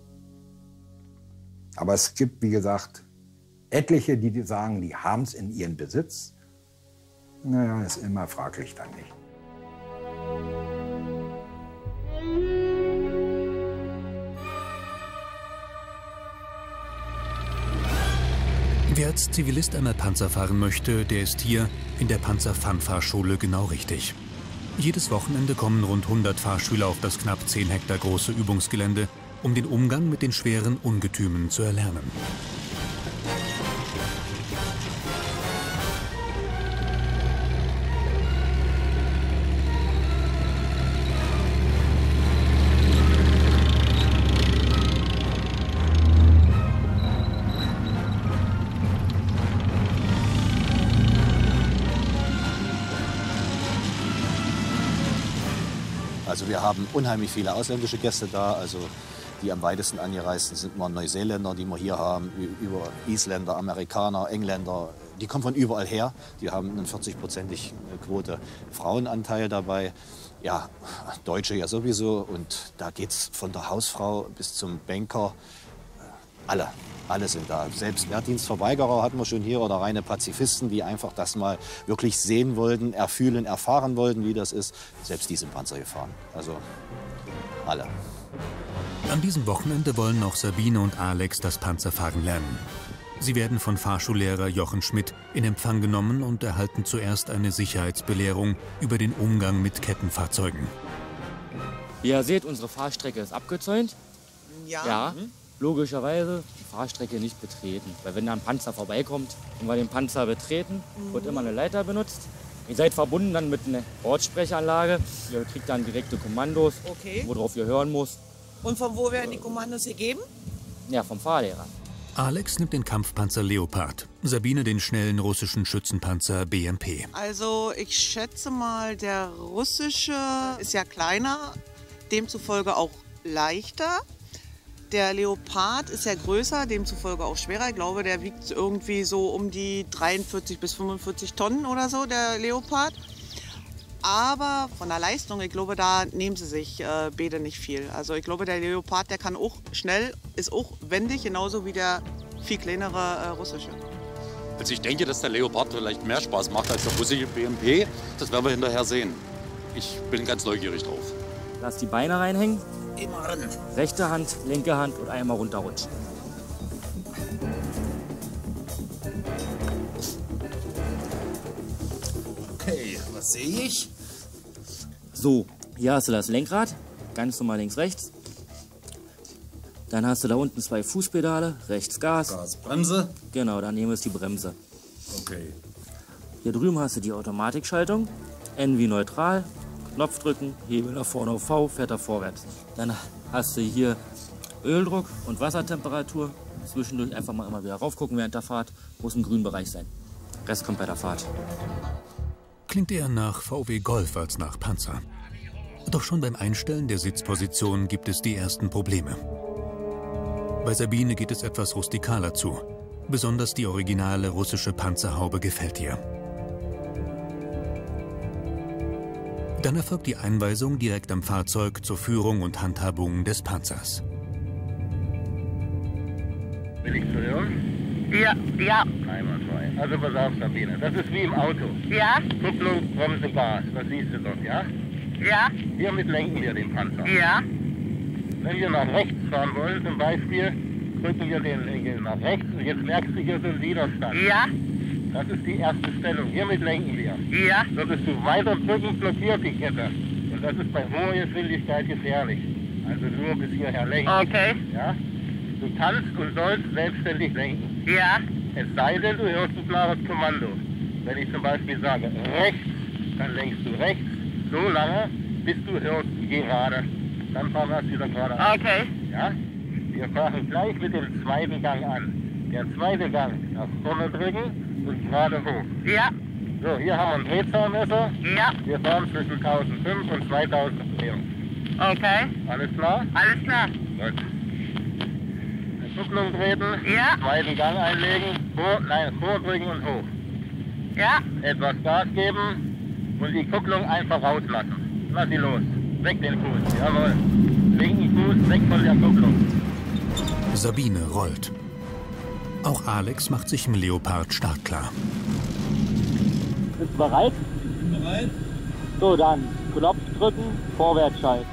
[SPEAKER 5] Aber es gibt, wie gesagt, etliche, die sagen, die haben es in ihrem Besitz. Naja, ist immer fraglich dann nicht.
[SPEAKER 3] Wer als Zivilist einmal Panzer fahren möchte, der ist hier in der Panzer-Fun-Fahrschule genau richtig. Jedes Wochenende kommen rund hundert Fahrschüler auf das knapp zehn Hektar große Übungsgelände, um den Umgang mit den schweren Ungetümen zu erlernen.
[SPEAKER 9] Also wir haben unheimlich viele ausländische Gäste da. Also die am weitesten angereisten sind mal Neuseeländer, die wir hier haben, über Isländer, Amerikaner, Engländer. Die kommen von überall her. Die haben eine vierzig-prozentige Quote Frauenanteil dabei. Ja, Deutsche ja sowieso. Und da geht es von der Hausfrau bis zum Banker. Alle, alle sind da. Selbst Wehrdienstverweigerer hatten wir schon hier oder reine Pazifisten, die einfach das mal wirklich sehen wollten, erfühlen, erfahren wollten, wie das ist. Selbst die sind Panzer gefahren. Also alle.
[SPEAKER 3] An diesem Wochenende wollen auch Sabine und Alex das Panzerfahren lernen. Sie werden von Fahrschullehrer Jochen Schmidt in Empfang genommen und erhalten zuerst eine Sicherheitsbelehrung über den Umgang mit Kettenfahrzeugen.
[SPEAKER 14] Wie ihr seht, unsere Fahrstrecke ist abgezäunt.
[SPEAKER 10] Ja.
[SPEAKER 14] Ja. Logischerweise die Fahrstrecke nicht betreten. Weil wenn da ein Panzer vorbeikommt und wir den Panzer betreten, mhm. wird immer eine Leiter benutzt. Ihr seid verbunden dann mit einer Ortssprechanlage. Ihr kriegt dann direkte Kommandos,
[SPEAKER 10] okay.
[SPEAKER 14] worauf ihr hören müsst.
[SPEAKER 10] Und von wo werden die Kommandos gegeben?
[SPEAKER 14] Ja, vom Fahrlehrer.
[SPEAKER 3] Alex nimmt den Kampfpanzer Leopard, Sabine den schnellen russischen Schützenpanzer B M P.
[SPEAKER 10] Also ich schätze mal, der russische ist ja kleiner, demzufolge auch leichter. Der Leopard ist ja größer, demzufolge auch schwerer. Ich glaube, der wiegt irgendwie so um die dreiundvierzig bis fünfundvierzig Tonnen oder so, der Leopard. Aber von der Leistung, ich glaube, da nehmen sie sich äh, beide nicht viel. Also ich glaube, der Leopard, der kann auch schnell, ist auch wendig, genauso wie der viel kleinere äh, russische.
[SPEAKER 6] Also ich denke, dass der Leopard vielleicht mehr Spaß macht als der russische B M P. Das werden wir hinterher sehen. Ich bin ganz neugierig drauf.
[SPEAKER 14] Lass die Beine reinhängen.
[SPEAKER 10] Immer ran.
[SPEAKER 14] Rechte Hand, linke Hand und einmal runterrutschen.
[SPEAKER 2] Okay, was sehe ich?
[SPEAKER 14] So, hier hast du das Lenkrad, ganz normal links, rechts. Dann hast du da unten zwei Fußpedale, rechts Gas.
[SPEAKER 2] Gas, Bremse.
[SPEAKER 14] Genau, daneben ist die Bremse.
[SPEAKER 2] Okay.
[SPEAKER 14] Hier drüben hast du die Automatikschaltung, N wie neutral. Knopf drücken, Hebel nach vorne auf V, fährt er vorwärts. Dann hast du hier Öldruck und Wassertemperatur. Zwischendurch einfach mal immer wieder raufgucken während der Fahrt. Muss im grünen Bereich sein. Rest kommt bei der Fahrt.
[SPEAKER 3] Klingt eher nach V W Golf als nach Panzer. Doch schon beim Einstellen der Sitzposition gibt es die ersten Probleme. Bei Sabine geht es etwas rustikaler zu. Besonders die originale russische Panzerhaube gefällt ihr. Dann erfolgt die Einweisung direkt am Fahrzeug zur Führung und Handhabung des Panzers.
[SPEAKER 15] Will ich zu hören? Ja, ja. Einwandfrei. Also pass auf, Sabine, das ist wie im Auto. Ja. Kupplung, Bremse, Gas, das siehst du doch, ja? Ja. Hiermit lenken wir den Panzer. Ja. Wenn wir nach rechts fahren wollen, zum Beispiel, drücken wir den Lenker nach rechts und jetzt merkst du hier so einen Widerstand. Ja. Das ist die erste Stellung. Hiermit lenken wir. Ja. Solltest du weiter drücken, blockiert die Kette. Und das ist bei hoher Geschwindigkeit gefährlich. Also nur bis hierher lenken. Okay. Ja. Du kannst und sollst selbstständig lenken. Ja. Es sei denn, du hörst ein klares Kommando. Wenn ich zum Beispiel sage rechts, dann lenkst du rechts so lange, bis du hörst gerade. Dann fahren wir es wieder gerade an. Okay. Ja. Wir fahren gleich mit dem zweiten Gang an. Der zweite Gang nach vorne drücken und gerade hoch. Ja. So, hier haben wir ein Drehzahlmesser. Ja. Wir fahren zwischen eintausendfünf und zweitausend Drehungen. Okay. Alles klar? Alles klar. Gut. Kupplung treten. Ja. Zweiten Gang einlegen. Vor, nein, vordrücken und hoch. Ja. Etwas Gas geben und die Kupplung einfach rauslassen. Lass sie los. Weg den Fuß. Jawohl. Linken Fuß weg von der Kupplung.
[SPEAKER 3] Sabine rollt. Auch Alex macht sich im Leopard startklar.
[SPEAKER 16] Bist du bereit? Bereit. So, dann Knopf drücken, vorwärts schalten.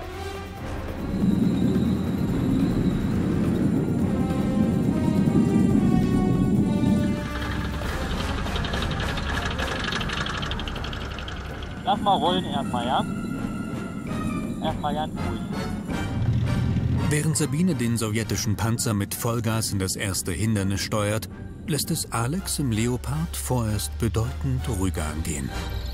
[SPEAKER 16] Lass mal rollen erstmal, ja? Erstmal ganz ruhig.
[SPEAKER 3] Während Sabine den sowjetischen Panzer mit Vollgas in das erste Hindernis steuert, lässt es Alex im Leopard vorerst bedeutend ruhiger angehen.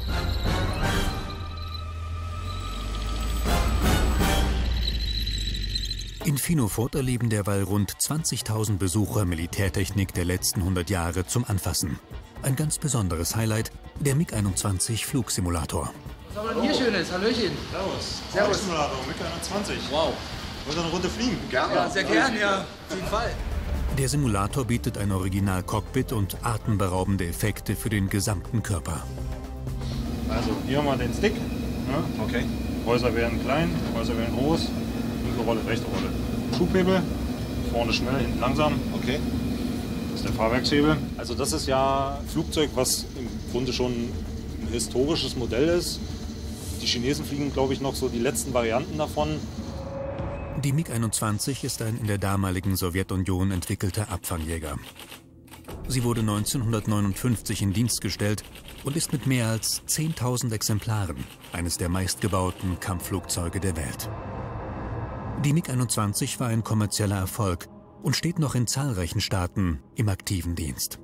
[SPEAKER 3] In Finofurt erleben derweil rund zwanzigtausend Besucher Militärtechnik der letzten hundert Jahre zum Anfassen. Ein ganz besonderes Highlight, der MiG einundzwanzig Flugsimulator.
[SPEAKER 2] Was haben wir denn hier Schönes? Hallöchen.
[SPEAKER 12] Servus.
[SPEAKER 2] Servus.
[SPEAKER 12] Simulator, MiG einundzwanzig.
[SPEAKER 2] Wow.
[SPEAKER 12] Wollt ihr eine Runde fliegen?
[SPEAKER 2] Gerne. Ja, sehr gerne, ja. Auf jeden Fall.
[SPEAKER 3] Der Simulator bietet ein Original-Cockpit und atemberaubende Effekte für den gesamten Körper.
[SPEAKER 12] Also, hier haben wir den Stick. Ja, okay. Häuser werden klein, Häuser werden groß. Linke Rolle, rechte Rolle. Schubhebel. Vorne schnell, hinten langsam. Okay. Das ist der Fahrwerkshebel. Also das ist ja ein Flugzeug, was im Grunde schon ein historisches Modell ist. Die Chinesen fliegen, glaube ich, noch so die letzten Varianten davon.
[SPEAKER 3] Die MiG einundzwanzig ist ein in der damaligen Sowjetunion entwickelter Abfangjäger. Sie wurde neunzehnhundertneunundfünfzig in Dienst gestellt und ist mit mehr als zehntausend Exemplaren eines der meistgebauten Kampfflugzeuge der Welt. Die MiG einundzwanzig war ein kommerzieller Erfolg und steht noch in zahlreichen Staaten im aktiven Dienst.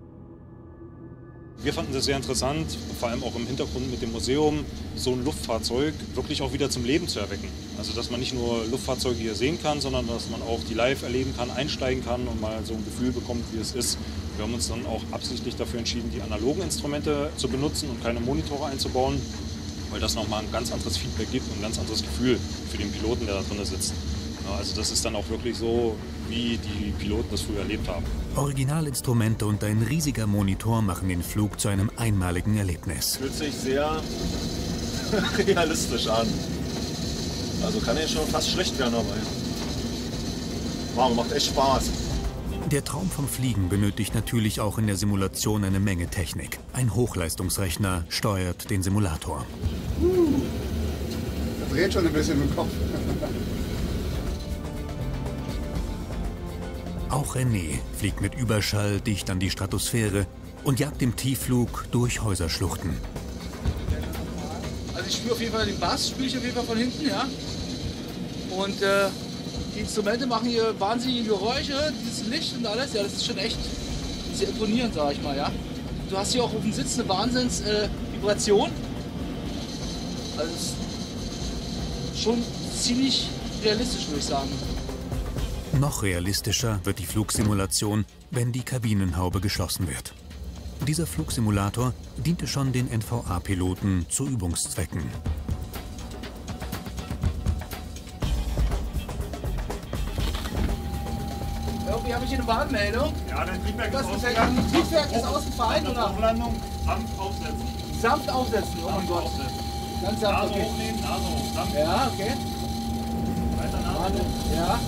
[SPEAKER 12] Wir fanden das sehr interessant, vor allem auch im Hintergrund mit dem Museum, so ein Luftfahrzeug wirklich auch wieder zum Leben zu erwecken. Also dass man nicht nur Luftfahrzeuge hier sehen kann, sondern dass man auch die live erleben kann, einsteigen kann und mal so ein Gefühl bekommt, wie es ist. Wir haben uns dann auch absichtlich dafür entschieden, die analogen Instrumente zu benutzen und keine Monitore einzubauen, weil das nochmal ein ganz anderes Feedback gibt und ein ganz anderes Gefühl für den Piloten, der da drin sitzt. Ja, also das ist dann auch wirklich so, wie die Piloten das früher erlebt haben.
[SPEAKER 3] Originalinstrumente und ein riesiger Monitor machen den Flug zu einem einmaligen Erlebnis.
[SPEAKER 17] Fühlt sich sehr realistisch an. Also kann ja schon fast schlecht werden dabei. Wow, macht echt Spaß.
[SPEAKER 3] Der Traum vom Fliegen benötigt natürlich auch in der Simulation eine Menge Technik. Ein Hochleistungsrechner steuert den Simulator.
[SPEAKER 1] Uh, das dreht schon ein bisschen im Kopf.
[SPEAKER 3] Auch René fliegt mit Überschall dicht an die Stratosphäre und jagt im Tiefflug durch Häuserschluchten.
[SPEAKER 2] Also ich spüre auf jeden Fall den Bass, spüre ich auf jeden Fall von hinten, ja. Und äh, die Instrumente machen hier wahnsinnige Geräusche, dieses Licht und alles, ja, das ist schon echt sehr imponierend, sag ich mal, ja. Du hast hier auch auf dem Sitz eine Wahnsinns-Vibration. Äh, also es ist schon ziemlich realistisch, würde ich sagen.
[SPEAKER 3] Noch realistischer wird die Flugsimulation, wenn die Kabinenhaube geschlossen wird. Dieser Flugsimulator diente schon den N V A-Piloten zu Übungszwecken.
[SPEAKER 2] Irgendwie habe ich hier eine Warnmeldung.
[SPEAKER 12] Ja, das Triebwerk
[SPEAKER 2] das
[SPEAKER 12] ist
[SPEAKER 2] ausgefallen. Das Triebwerk ist ausgefallen, oder?
[SPEAKER 12] Hochlandung, sanft aufsetzen.
[SPEAKER 2] Sanft aufsetzen, oh mein Gott. Ganz sanft, okay. Ja, okay.
[SPEAKER 15] Weiter Nase.
[SPEAKER 2] Ja.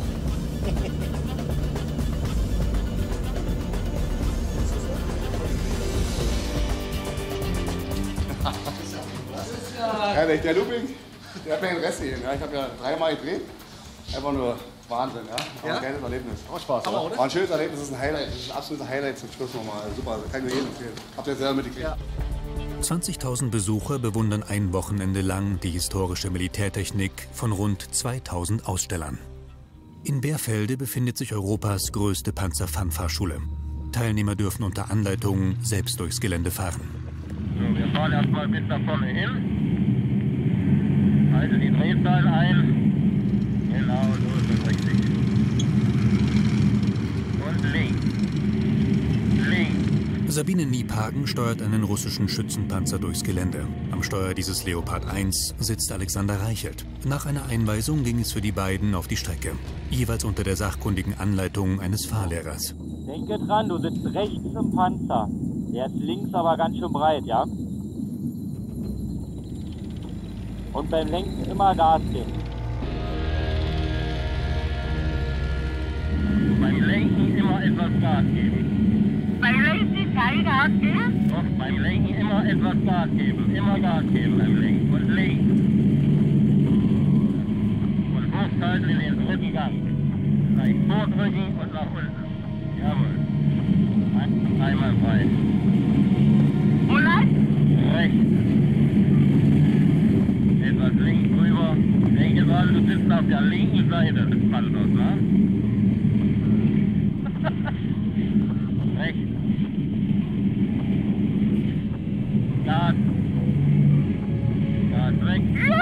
[SPEAKER 1] Herrlich, der Looping, der hat mir den Rest gegeben. Ja. Ich habe ja dreimal gedreht. Einfach nur Wahnsinn, ja. War
[SPEAKER 12] Ja?
[SPEAKER 1] ein geiles Erlebnis.
[SPEAKER 12] Aber Spaß,
[SPEAKER 1] Aber,
[SPEAKER 12] oder?
[SPEAKER 1] War ein schönes Erlebnis, das ist ein Highlight. Das ist ein absolutes Highlight zum Schluss nochmal. Super, kann ich nur jedem empfehlen. Habt ihr selber mitgekriegt? Ja.
[SPEAKER 3] zwanzigtausend Besucher bewundern ein Wochenende lang die historische Militärtechnik von rund zweitausend Ausstellern. In Bärfelde befindet sich Europas größte Panzerfun-Fahrschule. Teilnehmer dürfen unter Anleitung selbst durchs Gelände fahren.
[SPEAKER 15] So, wir fahren erstmal bis da vorne hin. Halte die Drehzahl ein. Genau, so ist es richtig. Und links. Links.
[SPEAKER 3] Sabine Niephagen steuert einen russischen Schützenpanzer durchs Gelände. Am Steuer dieses Leopard eins sitzt Alexander Reichelt. Nach einer Einweisung ging es für die beiden auf die Strecke. Jeweils unter der sachkundigen Anleitung eines Fahrlehrers.
[SPEAKER 16] Denke dran, du sitzt rechts im Panzer. Der ist links aber ganz schön breit, ja? Und beim Lenken immer Gas geben.
[SPEAKER 15] Beim Lenken immer etwas Gas geben. Beim Lenken kein Gas geben? Doch, beim Lenken immer etwas Gas geben. Immer Gas geben beim Lenken. Und links. Und hochhalten in den dritten Gang. Gleich vordrücken und nach unten. Jawohl. Ein, einmal frei. Und rechts. Etwas links rüber. Denke dran, du sitzt auf der linken Seite des Panzers, ne? Rechts. Gas. Gas weg.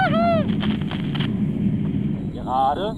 [SPEAKER 16] Gerade.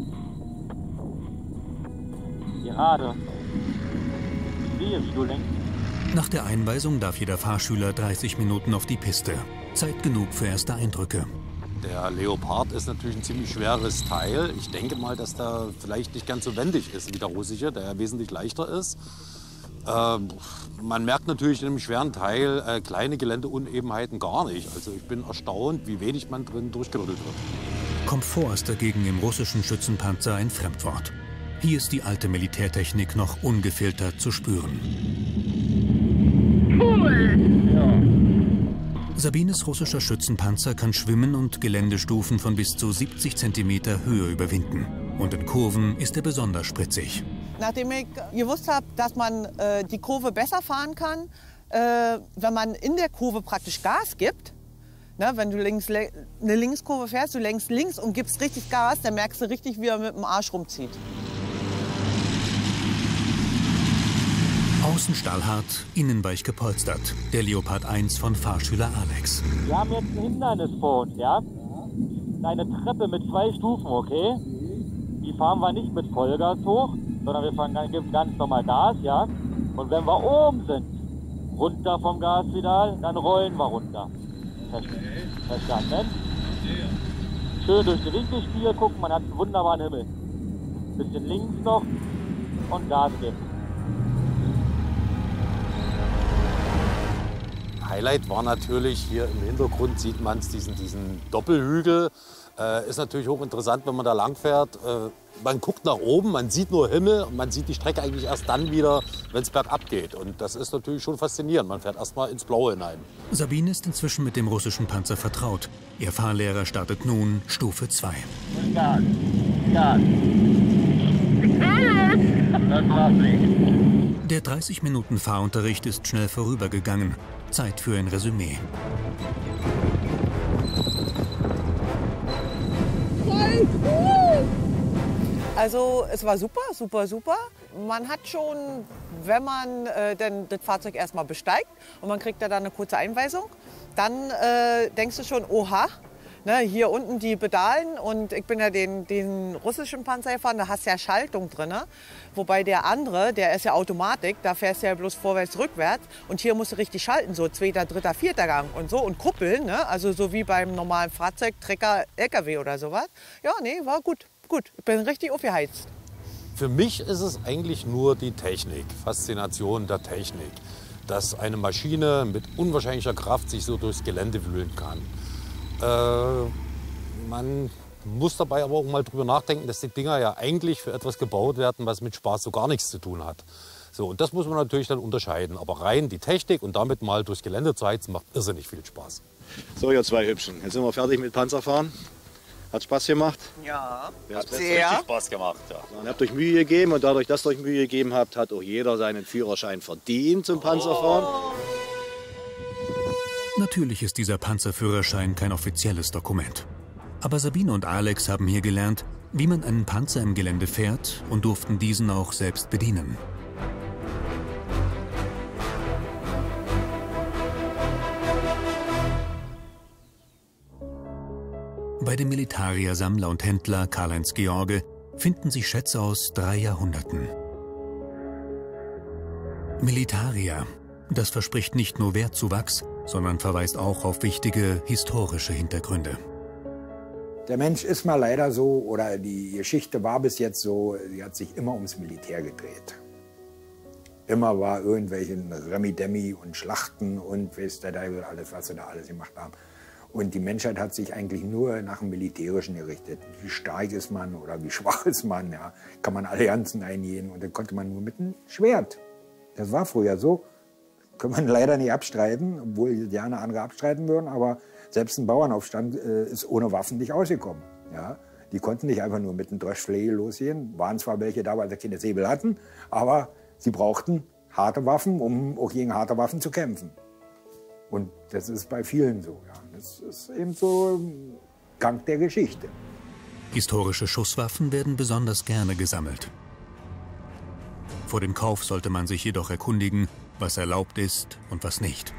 [SPEAKER 16] Gerade. Ich sehe, wie du lenkst.
[SPEAKER 3] Nach der Einweisung darf jeder Fahrschüler dreißig Minuten auf die Piste. Zeit genug für erste Eindrücke.
[SPEAKER 6] Der Leopard ist natürlich ein ziemlich schweres Teil. Ich denke mal, dass der vielleicht nicht ganz so wendig ist wie der russische, der ja wesentlich leichter ist. Ähm, man merkt natürlich in einem schweren Teil äh, kleine Geländeunebenheiten gar nicht. Also ich bin erstaunt, wie wenig man drin durchgerüttelt wird.
[SPEAKER 3] Komfort ist dagegen im russischen Schützenpanzer ein Fremdwort. Hier ist die alte Militärtechnik noch ungefiltert zu spüren.
[SPEAKER 15] Cool! Ja.
[SPEAKER 3] Sabines russischer Schützenpanzer kann schwimmen und Geländestufen von bis zu siebzig Zentimeter Höhe überwinden. Und in Kurven ist er besonders spritzig.
[SPEAKER 10] Nachdem ich gewusst habe, dass man äh, die Kurve besser fahren kann, äh, wenn man in der Kurve praktisch Gas gibt, ne, wenn du links, eine Linkskurve fährst, du lenkst links und gibst richtig Gas, dann merkst du richtig, wie er mit dem Arsch rumzieht.
[SPEAKER 3] Außen stahlhart, innen weich gepolstert. Der Leopard eins von Fahrschüler Alex.
[SPEAKER 16] Wir haben jetzt ein Hindernis vor uns, ja? Eine Treppe mit zwei Stufen, okay? Die fahren wir nicht mit Vollgas hoch, sondern wir fahren ganz, ganz normal Gas, ja? Und wenn wir oben sind, runter vom Gaspedal, dann rollen wir runter. Verstanden? Schön durch den Winkelspiegel gucken, man hat einen wunderbaren Himmel. Bisschen links noch und Gas geben.
[SPEAKER 6] Highlight war natürlich, hier im Hintergrund sieht man diesen, diesen Doppelhügel. Äh, ist natürlich hochinteressant, wenn man da lang fährt. Äh, man guckt nach oben, man sieht nur Himmel und man sieht die Strecke eigentlich erst dann wieder, wenn es bergab geht. Und das ist natürlich schon faszinierend. Man fährt erst mal ins Blaue hinein.
[SPEAKER 3] Sabine ist inzwischen mit dem russischen Panzer vertraut. Ihr Fahrlehrer startet nun Stufe zwei.
[SPEAKER 15] Gas. Gas. Das macht nichts.
[SPEAKER 3] Der dreißig Minuten Fahrunterricht ist schnell vorübergegangen. Zeit für ein Resümee.
[SPEAKER 10] Also es war super, super, super. Man hat schon, wenn man äh, denn das Fahrzeug erstmal besteigt und man kriegt ja dann eine kurze Einweisung, dann äh, denkst du schon, oha, ne, hier unten die Pedalen und ich bin ja den, den russischen Panzer gefahren, da hast du ja Schaltung drin. Wobei der andere, der ist ja Automatik, da fährst du ja bloß vorwärts, rückwärts und hier musst du richtig schalten, so zweiter, dritter, vierter Gang und so und kuppeln, ne? Also so wie beim normalen Fahrzeug, Trecker, L K W oder sowas. Ja, nee, war gut, gut, ich bin richtig aufgeheizt.
[SPEAKER 6] Für mich ist es eigentlich nur die Technik, Faszination der Technik, dass eine Maschine mit unwahrscheinlicher Kraft sich so durchs Gelände wühlen kann. Äh, man muss dabei aber auch mal drüber nachdenken, dass die Dinger ja eigentlich für etwas gebaut werden, was mit Spaß so gar nichts zu tun hat. So, und das muss man natürlich dann unterscheiden. Aber rein die Technik und damit mal durchs Gelände zu heizen, macht irrsinnig viel Spaß.
[SPEAKER 9] So, ihr zwei Hübschen, jetzt sind wir fertig mit Panzerfahren. Hat Spaß gemacht?
[SPEAKER 10] Ja,
[SPEAKER 9] ja hat
[SPEAKER 10] sehr.
[SPEAKER 9] Richtig Spaß gemacht. Ja. Ihr habt euch Mühe gegeben und dadurch, dass ihr euch Mühe gegeben habt, hat auch jeder seinen Führerschein verdient zum Panzerfahren.
[SPEAKER 3] Oh. Natürlich ist dieser Panzerführerschein kein offizielles Dokument. Aber Sabine und Alex haben hier gelernt, wie man einen Panzer im Gelände fährt und durften diesen auch selbst bedienen. Bei dem Militaria Sammler und Händler Karl-Heinz George finden sich Schätze aus drei Jahrhunderten. Militaria, das verspricht nicht nur Wertzuwachs, sondern verweist auch auf wichtige historische Hintergründe.
[SPEAKER 5] Der Mensch ist mal leider so, oder die Geschichte war bis jetzt so, sie hat sich immer ums Militär gedreht. Immer war irgendwelchen Remi-Demi und Schlachten und weiß der Teufel alles, was sie da alles gemacht haben. Und die Menschheit hat sich eigentlich nur nach dem Militärischen gerichtet. Wie stark ist man oder wie schwach ist man, ja? Kann man Allianzen eingehen und dann konnte man nur mit einem Schwert. Das war früher so. Kann man leider nicht abstreiten, obwohl gerne andere abstreiten würden, aber selbst ein Bauernaufstand äh, ist ohne Waffen nicht ausgekommen. Ja? Die konnten nicht einfach nur mit einem Dreschflegel losgehen. Waren zwar welche da, weil sie keine Säbel hatten, aber sie brauchten harte Waffen, um auch gegen harte Waffen zu kämpfen. Und das ist bei vielen so. Ja. Das ist eben so ein Gang der Geschichte.
[SPEAKER 3] Historische Schusswaffen werden besonders gerne gesammelt. Vor dem Kauf sollte man sich jedoch erkundigen, was erlaubt ist und was nicht.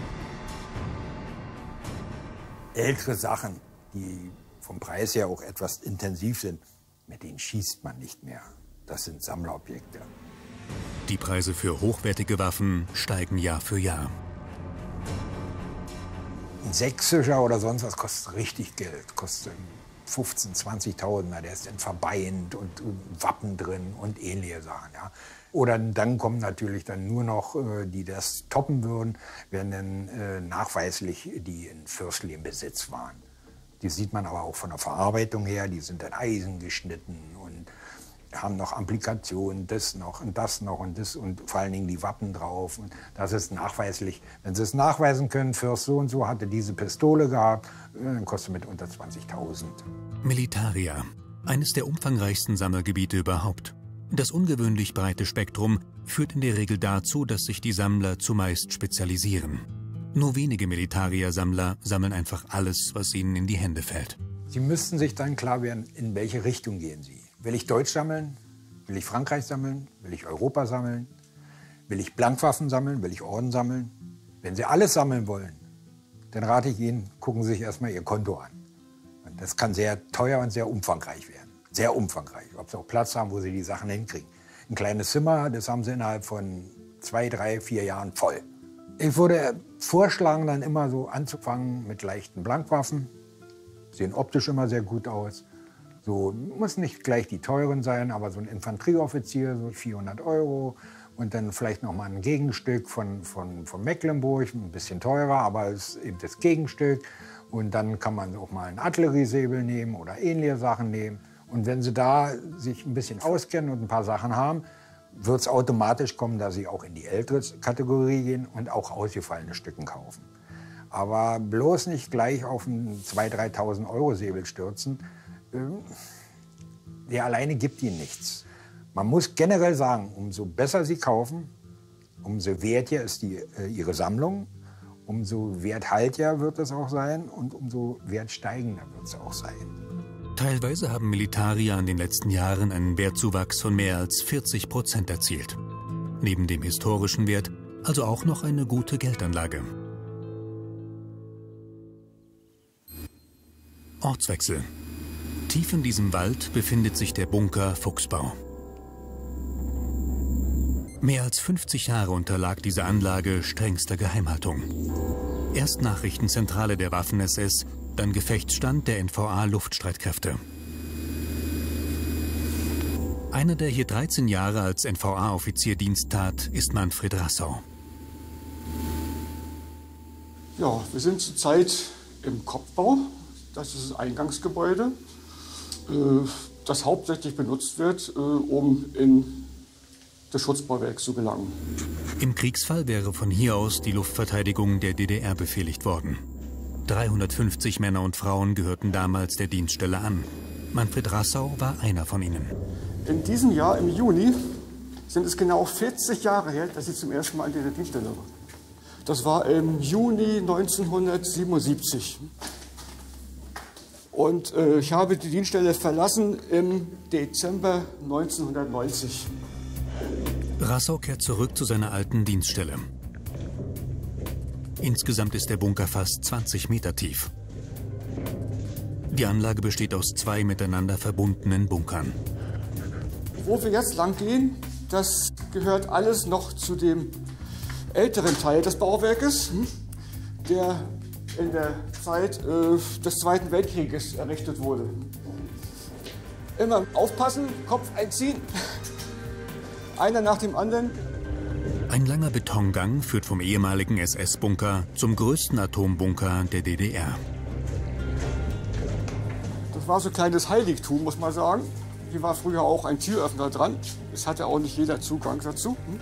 [SPEAKER 5] Ältere Sachen, die vom Preis her auch etwas intensiv sind, mit denen schießt man nicht mehr. Das sind Sammlerobjekte.
[SPEAKER 3] Die Preise für hochwertige Waffen steigen Jahr für Jahr.
[SPEAKER 5] Ein sächsischer oder sonst was kostet richtig Geld. Kostet fünfzehntausend, zwanzigtausend. Der ist dann verbeint und Wappen drin und ähnliche Sachen. Ja. Oder dann kommen natürlich dann nur noch, die das toppen würden, werden dann äh, nachweislich die in fürstlichem Besitz waren. Die sieht man aber auch von der Verarbeitung her. Die sind dann Eisen geschnitten und haben noch Applikationen, das noch und das noch und das und vor allen Dingen die Wappen drauf. Und das ist nachweislich. Wenn Sie es nachweisen können, Fürst so und so hatte diese Pistole gehabt, dann kostet mit unter zwanzigtausend.
[SPEAKER 3] Militaria, eines der umfangreichsten Sammelgebiete überhaupt. Das ungewöhnlich breite Spektrum führt in der Regel dazu, dass sich die Sammler zumeist spezialisieren. Nur wenige Militaria-Sammler sammeln einfach alles, was ihnen in die Hände fällt.
[SPEAKER 5] Sie müssten sich dann klar werden, in welche Richtung gehen Sie. Will ich Deutsch sammeln? Will ich Frankreich sammeln? Will ich Europa sammeln? Will ich Blankwaffen sammeln? Will ich Orden sammeln? Wenn Sie alles sammeln wollen, dann rate ich Ihnen, gucken Sie sich erstmal Ihr Konto an. Und das kann sehr teuer und sehr umfangreich werden. Sehr umfangreich. Ob Sie auch Platz haben, wo Sie die Sachen hinkriegen. Ein kleines Zimmer, das haben Sie innerhalb von zwei, drei, vier Jahren voll. Ich würde vorschlagen, dann immer so anzufangen mit leichten Blankwaffen. Sehen optisch immer sehr gut aus. So, muss nicht gleich die teuren sein, aber so ein Infanterieoffizier, so vierhundert Euro. Und dann vielleicht noch mal ein Gegenstück von, von, von Mecklenburg, ein bisschen teurer, aber es ist eben das Gegenstück. Und dann kann man auch mal einen Artilleriesäbel nehmen oder ähnliche Sachen nehmen. Und wenn Sie da sich ein bisschen auskennen und ein paar Sachen haben, wird es automatisch kommen, dass Sie auch in die ältere Kategorie gehen und auch ausgefallene Stücken kaufen. Aber bloß nicht gleich auf einen zweitausend, dreitausend Euro Säbel stürzen. Der alleine gibt Ihnen nichts. Man muss generell sagen, umso besser Sie kaufen, umso wertiger ist die, äh, Ihre Sammlung, umso werthaltiger wird es auch sein und umso wertsteigender wird es auch sein.
[SPEAKER 3] Teilweise haben Militaria in den letzten Jahren einen Wertzuwachs von mehr als vierzig Prozent erzielt. Neben dem historischen Wert also auch noch eine gute Geldanlage. Ortswechsel. Tief in diesem Wald befindet sich der Bunker Fuchsbau. Mehr als fünfzig Jahre unterlag diese Anlage strengster Geheimhaltung. Erst Nachrichtenzentrale der Waffen-S S, dann Gefechtsstand der N V A-Luftstreitkräfte. Einer, der hier dreizehn Jahre als N V A-Offizier Dienst tat, ist Manfred Rassau.
[SPEAKER 7] Ja, wir sind zurzeit
[SPEAKER 8] im Kopfbau. Das ist das Eingangsgebäude, das hauptsächlich benutzt wird, um in das Schutzbauwerk zu gelangen.
[SPEAKER 3] Im Kriegsfall wäre von hier aus die Luftverteidigung der D D R befehligt worden. dreihundertfünfzig Männer und Frauen gehörten damals der Dienststelle an. Manfred Rassau war einer von ihnen.
[SPEAKER 8] In diesem Jahr, im Juni, sind es genau vierzig Jahre her, dass ich zum ersten Mal in dieser Dienststelle war. Das war im Juni neunzehnhundertsiebenundsiebzig. Und äh, ich habe die Dienststelle verlassen im Dezember neunzehnhundertneunzig.
[SPEAKER 3] Rassau kehrt zurück zu seiner alten Dienststelle. Insgesamt ist der Bunker fast zwanzig Meter tief. Die Anlage besteht aus zwei miteinander verbundenen Bunkern.
[SPEAKER 8] Wo wir jetzt lang gehen, das gehört alles noch zu dem älteren Teil des Bauwerkes, der in der Zeit äh, des Zweiten Weltkrieges errichtet wurde. Immer aufpassen, Kopf einziehen, einer nach dem anderen.
[SPEAKER 3] Ein langer Betongang führt vom ehemaligen S S-Bunker zum größten Atombunker der D D R.
[SPEAKER 8] Das war so ein kleines Heiligtum, muss man sagen. Hier war früher auch ein Türöffner dran. Es hatte auch nicht jeder Zugang dazu. Hm?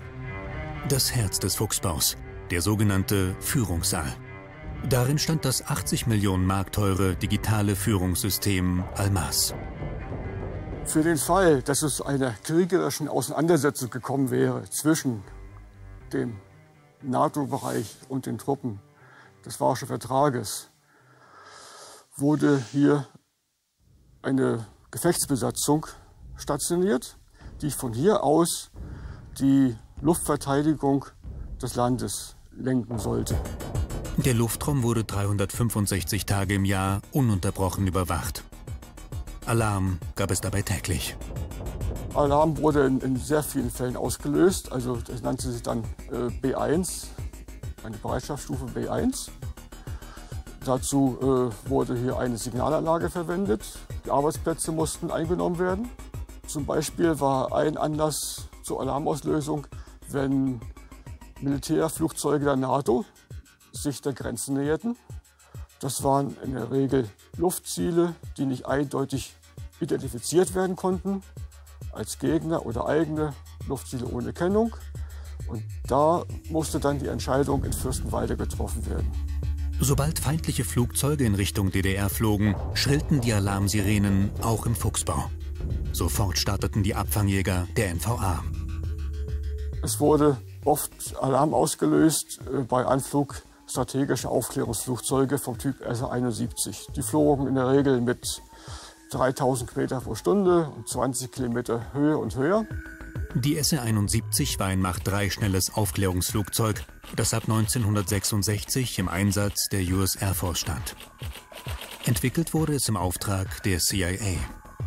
[SPEAKER 3] Das Herz des Fuchsbaus, der sogenannte Führungssaal. Darin stand das achtzig Millionen Mark teure digitale Führungssystem ALMAS.
[SPEAKER 8] Für den Fall, dass es zu einer kriegerischen Auseinandersetzung gekommen wäre zwischen dem NATO-Bereich und den Truppen des Warschauer Vertrages, wurde hier eine Gefechtsbesatzung stationiert, die von hier aus die Luftverteidigung des Landes lenken sollte.
[SPEAKER 3] Der Luftraum wurde dreihundertfünfundsechzig Tage im Jahr ununterbrochen überwacht. Alarm gab es dabei täglich.
[SPEAKER 8] Alarm wurde in, in sehr vielen Fällen ausgelöst. Also das nannte sich dann äh, B eins, eine Bereitschaftsstufe B eins. Dazu äh, wurde hier eine Signalanlage verwendet. Die Arbeitsplätze mussten eingenommen werden. Zum Beispiel war ein Anlass zur Alarmauslösung, wenn Militärflugzeuge der NATO sich der Grenzen näherten. Das waren in der Regel Luftziele, die nicht eindeutig identifiziert werden konnten, als Gegner oder eigene Luftziele ohne Kennung. Und da musste dann die Entscheidung in Fürstenwalde getroffen werden.
[SPEAKER 3] Sobald feindliche Flugzeuge in Richtung D D R flogen, schrillten die Alarmsirenen auch im Fuchsbau. Sofort starteten die Abfangjäger der N V A.
[SPEAKER 8] Es wurde oft Alarm ausgelöst bei Anflug strategischer Aufklärungsflugzeuge vom Typ S R einundsiebzig. Die flogen in der Regel mit dreitausend Kilometer pro Stunde und zwanzig Kilometer Höhe und höher.
[SPEAKER 3] Die S R einundsiebzig war ein Mach drei schnelles Aufklärungsflugzeug, das ab neunzehnhundertsechsundsechzig im Einsatz der U S Air Force stand. Entwickelt wurde es im Auftrag der C I A.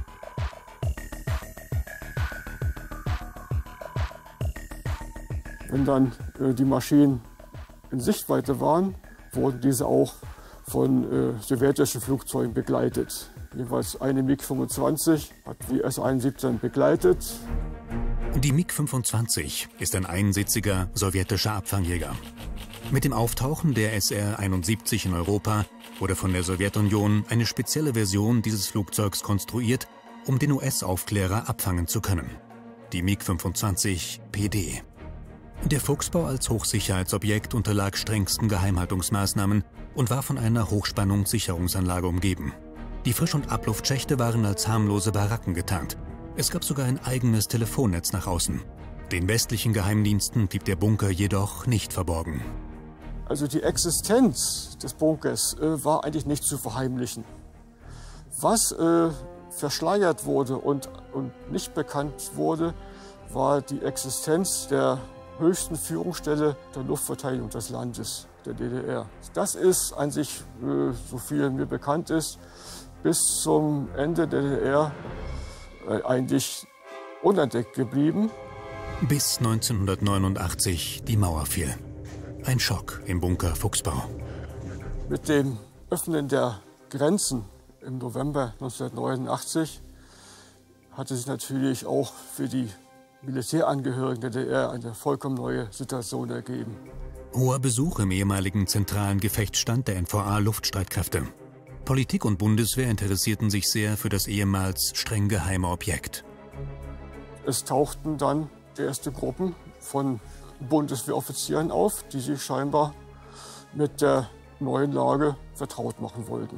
[SPEAKER 8] Wenn dann äh, die Maschinen in Sichtweite waren, wurden diese auch von äh, sowjetischen Flugzeugen begleitet. Jeweils eine MiG fünfundzwanzig hat die S einundsiebzig begleitet.
[SPEAKER 3] Die MiG fünfundzwanzig ist ein einsitziger sowjetischer Abfangjäger. Mit dem Auftauchen der S R einundsiebzig in Europa wurde von der Sowjetunion eine spezielle Version dieses Flugzeugs konstruiert, um den U S-Aufklärer abfangen zu können. Die MiG fünfundzwanzig P D. Der Fuchsbau als Hochsicherheitsobjekt unterlag strengsten Geheimhaltungsmaßnahmen und war von einer Hochspannungssicherungsanlage umgeben. Die Frisch- und Abluftschächte waren als harmlose Baracken getarnt. Es gab sogar ein eigenes Telefonnetz nach außen. Den westlichen Geheimdiensten blieb der Bunker jedoch nicht verborgen.
[SPEAKER 8] Also die Existenz des Bunkers äh, war eigentlich nicht zu verheimlichen. Was äh, verschleiert wurde und, und nicht bekannt wurde, war die Existenz der höchsten Führungsstelle der Luftverteidigung des Landes, der D D R. Das ist an sich, äh, so viel mir bekannt ist, bis zum Ende der D D R äh, eigentlich unentdeckt geblieben.
[SPEAKER 3] Bis neunzehnhundertneunundachtzig die Mauer fiel. Ein Schock im Bunker Fuchsbau.
[SPEAKER 8] Mit dem Öffnen der Grenzen im November neunzehnhundertneunundachtzig hatte sich natürlich auch für die Militärangehörigen der D D R eine vollkommen neue Situation ergeben.
[SPEAKER 3] Hoher Besuch im ehemaligen zentralen Gefechtsstand der N V A-Luftstreitkräfte. Politik und Bundeswehr interessierten sich sehr für das ehemals streng geheime Objekt.
[SPEAKER 8] Es tauchten dann erste Gruppen von Bundeswehroffizieren auf, die sich scheinbar mit der neuen Lage vertraut machen wollten.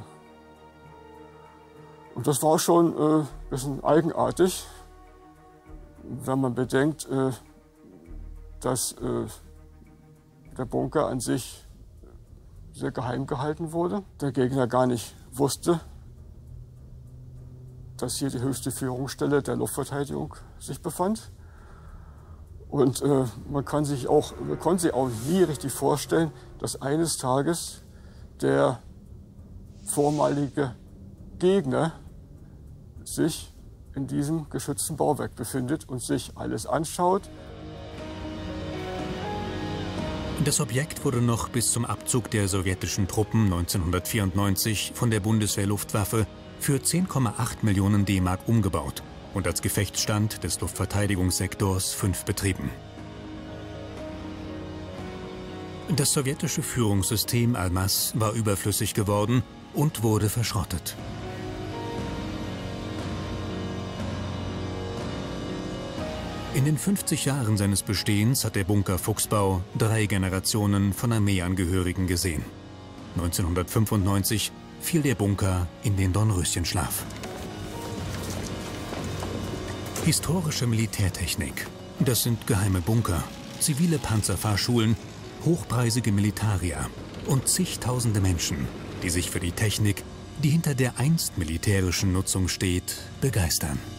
[SPEAKER 8] Und das war schon äh, ein bisschen eigenartig, wenn man bedenkt, äh, dass äh, der Bunker an sich sehr geheim gehalten wurde. Der Gegner gar nicht wusste, dass hier die höchste Führungsstelle der Luftverteidigung sich befand. Und äh, man kann sich auch, man konnte sich auch nie richtig vorstellen, dass eines Tages der vormalige Gegner sich in diesem geschützten Bauwerk befindet und sich alles anschaut.
[SPEAKER 3] Das Objekt wurde noch bis zum Abzug der sowjetischen Truppen neunzehnhundertvierundneunzig von der Bundeswehr-Luftwaffe für zehn Komma acht Millionen D-Mark umgebaut und als Gefechtsstand des Luftverteidigungssektors fünf betrieben. Das sowjetische Führungssystem Almaz war überflüssig geworden und wurde verschrottet. In den fünfzig Jahren seines Bestehens hat der Bunker Fuchsbau drei Generationen von Armeeangehörigen gesehen. neunzehnhundertfünfundneunzig fiel der Bunker in den Dornröschenschlaf. Historische Militärtechnik. Das sind geheime Bunker, zivile Panzerfahrschulen, hochpreisige Militaria und zigtausende Menschen, die sich für die Technik, die hinter der einst militärischen Nutzung steht, begeistern.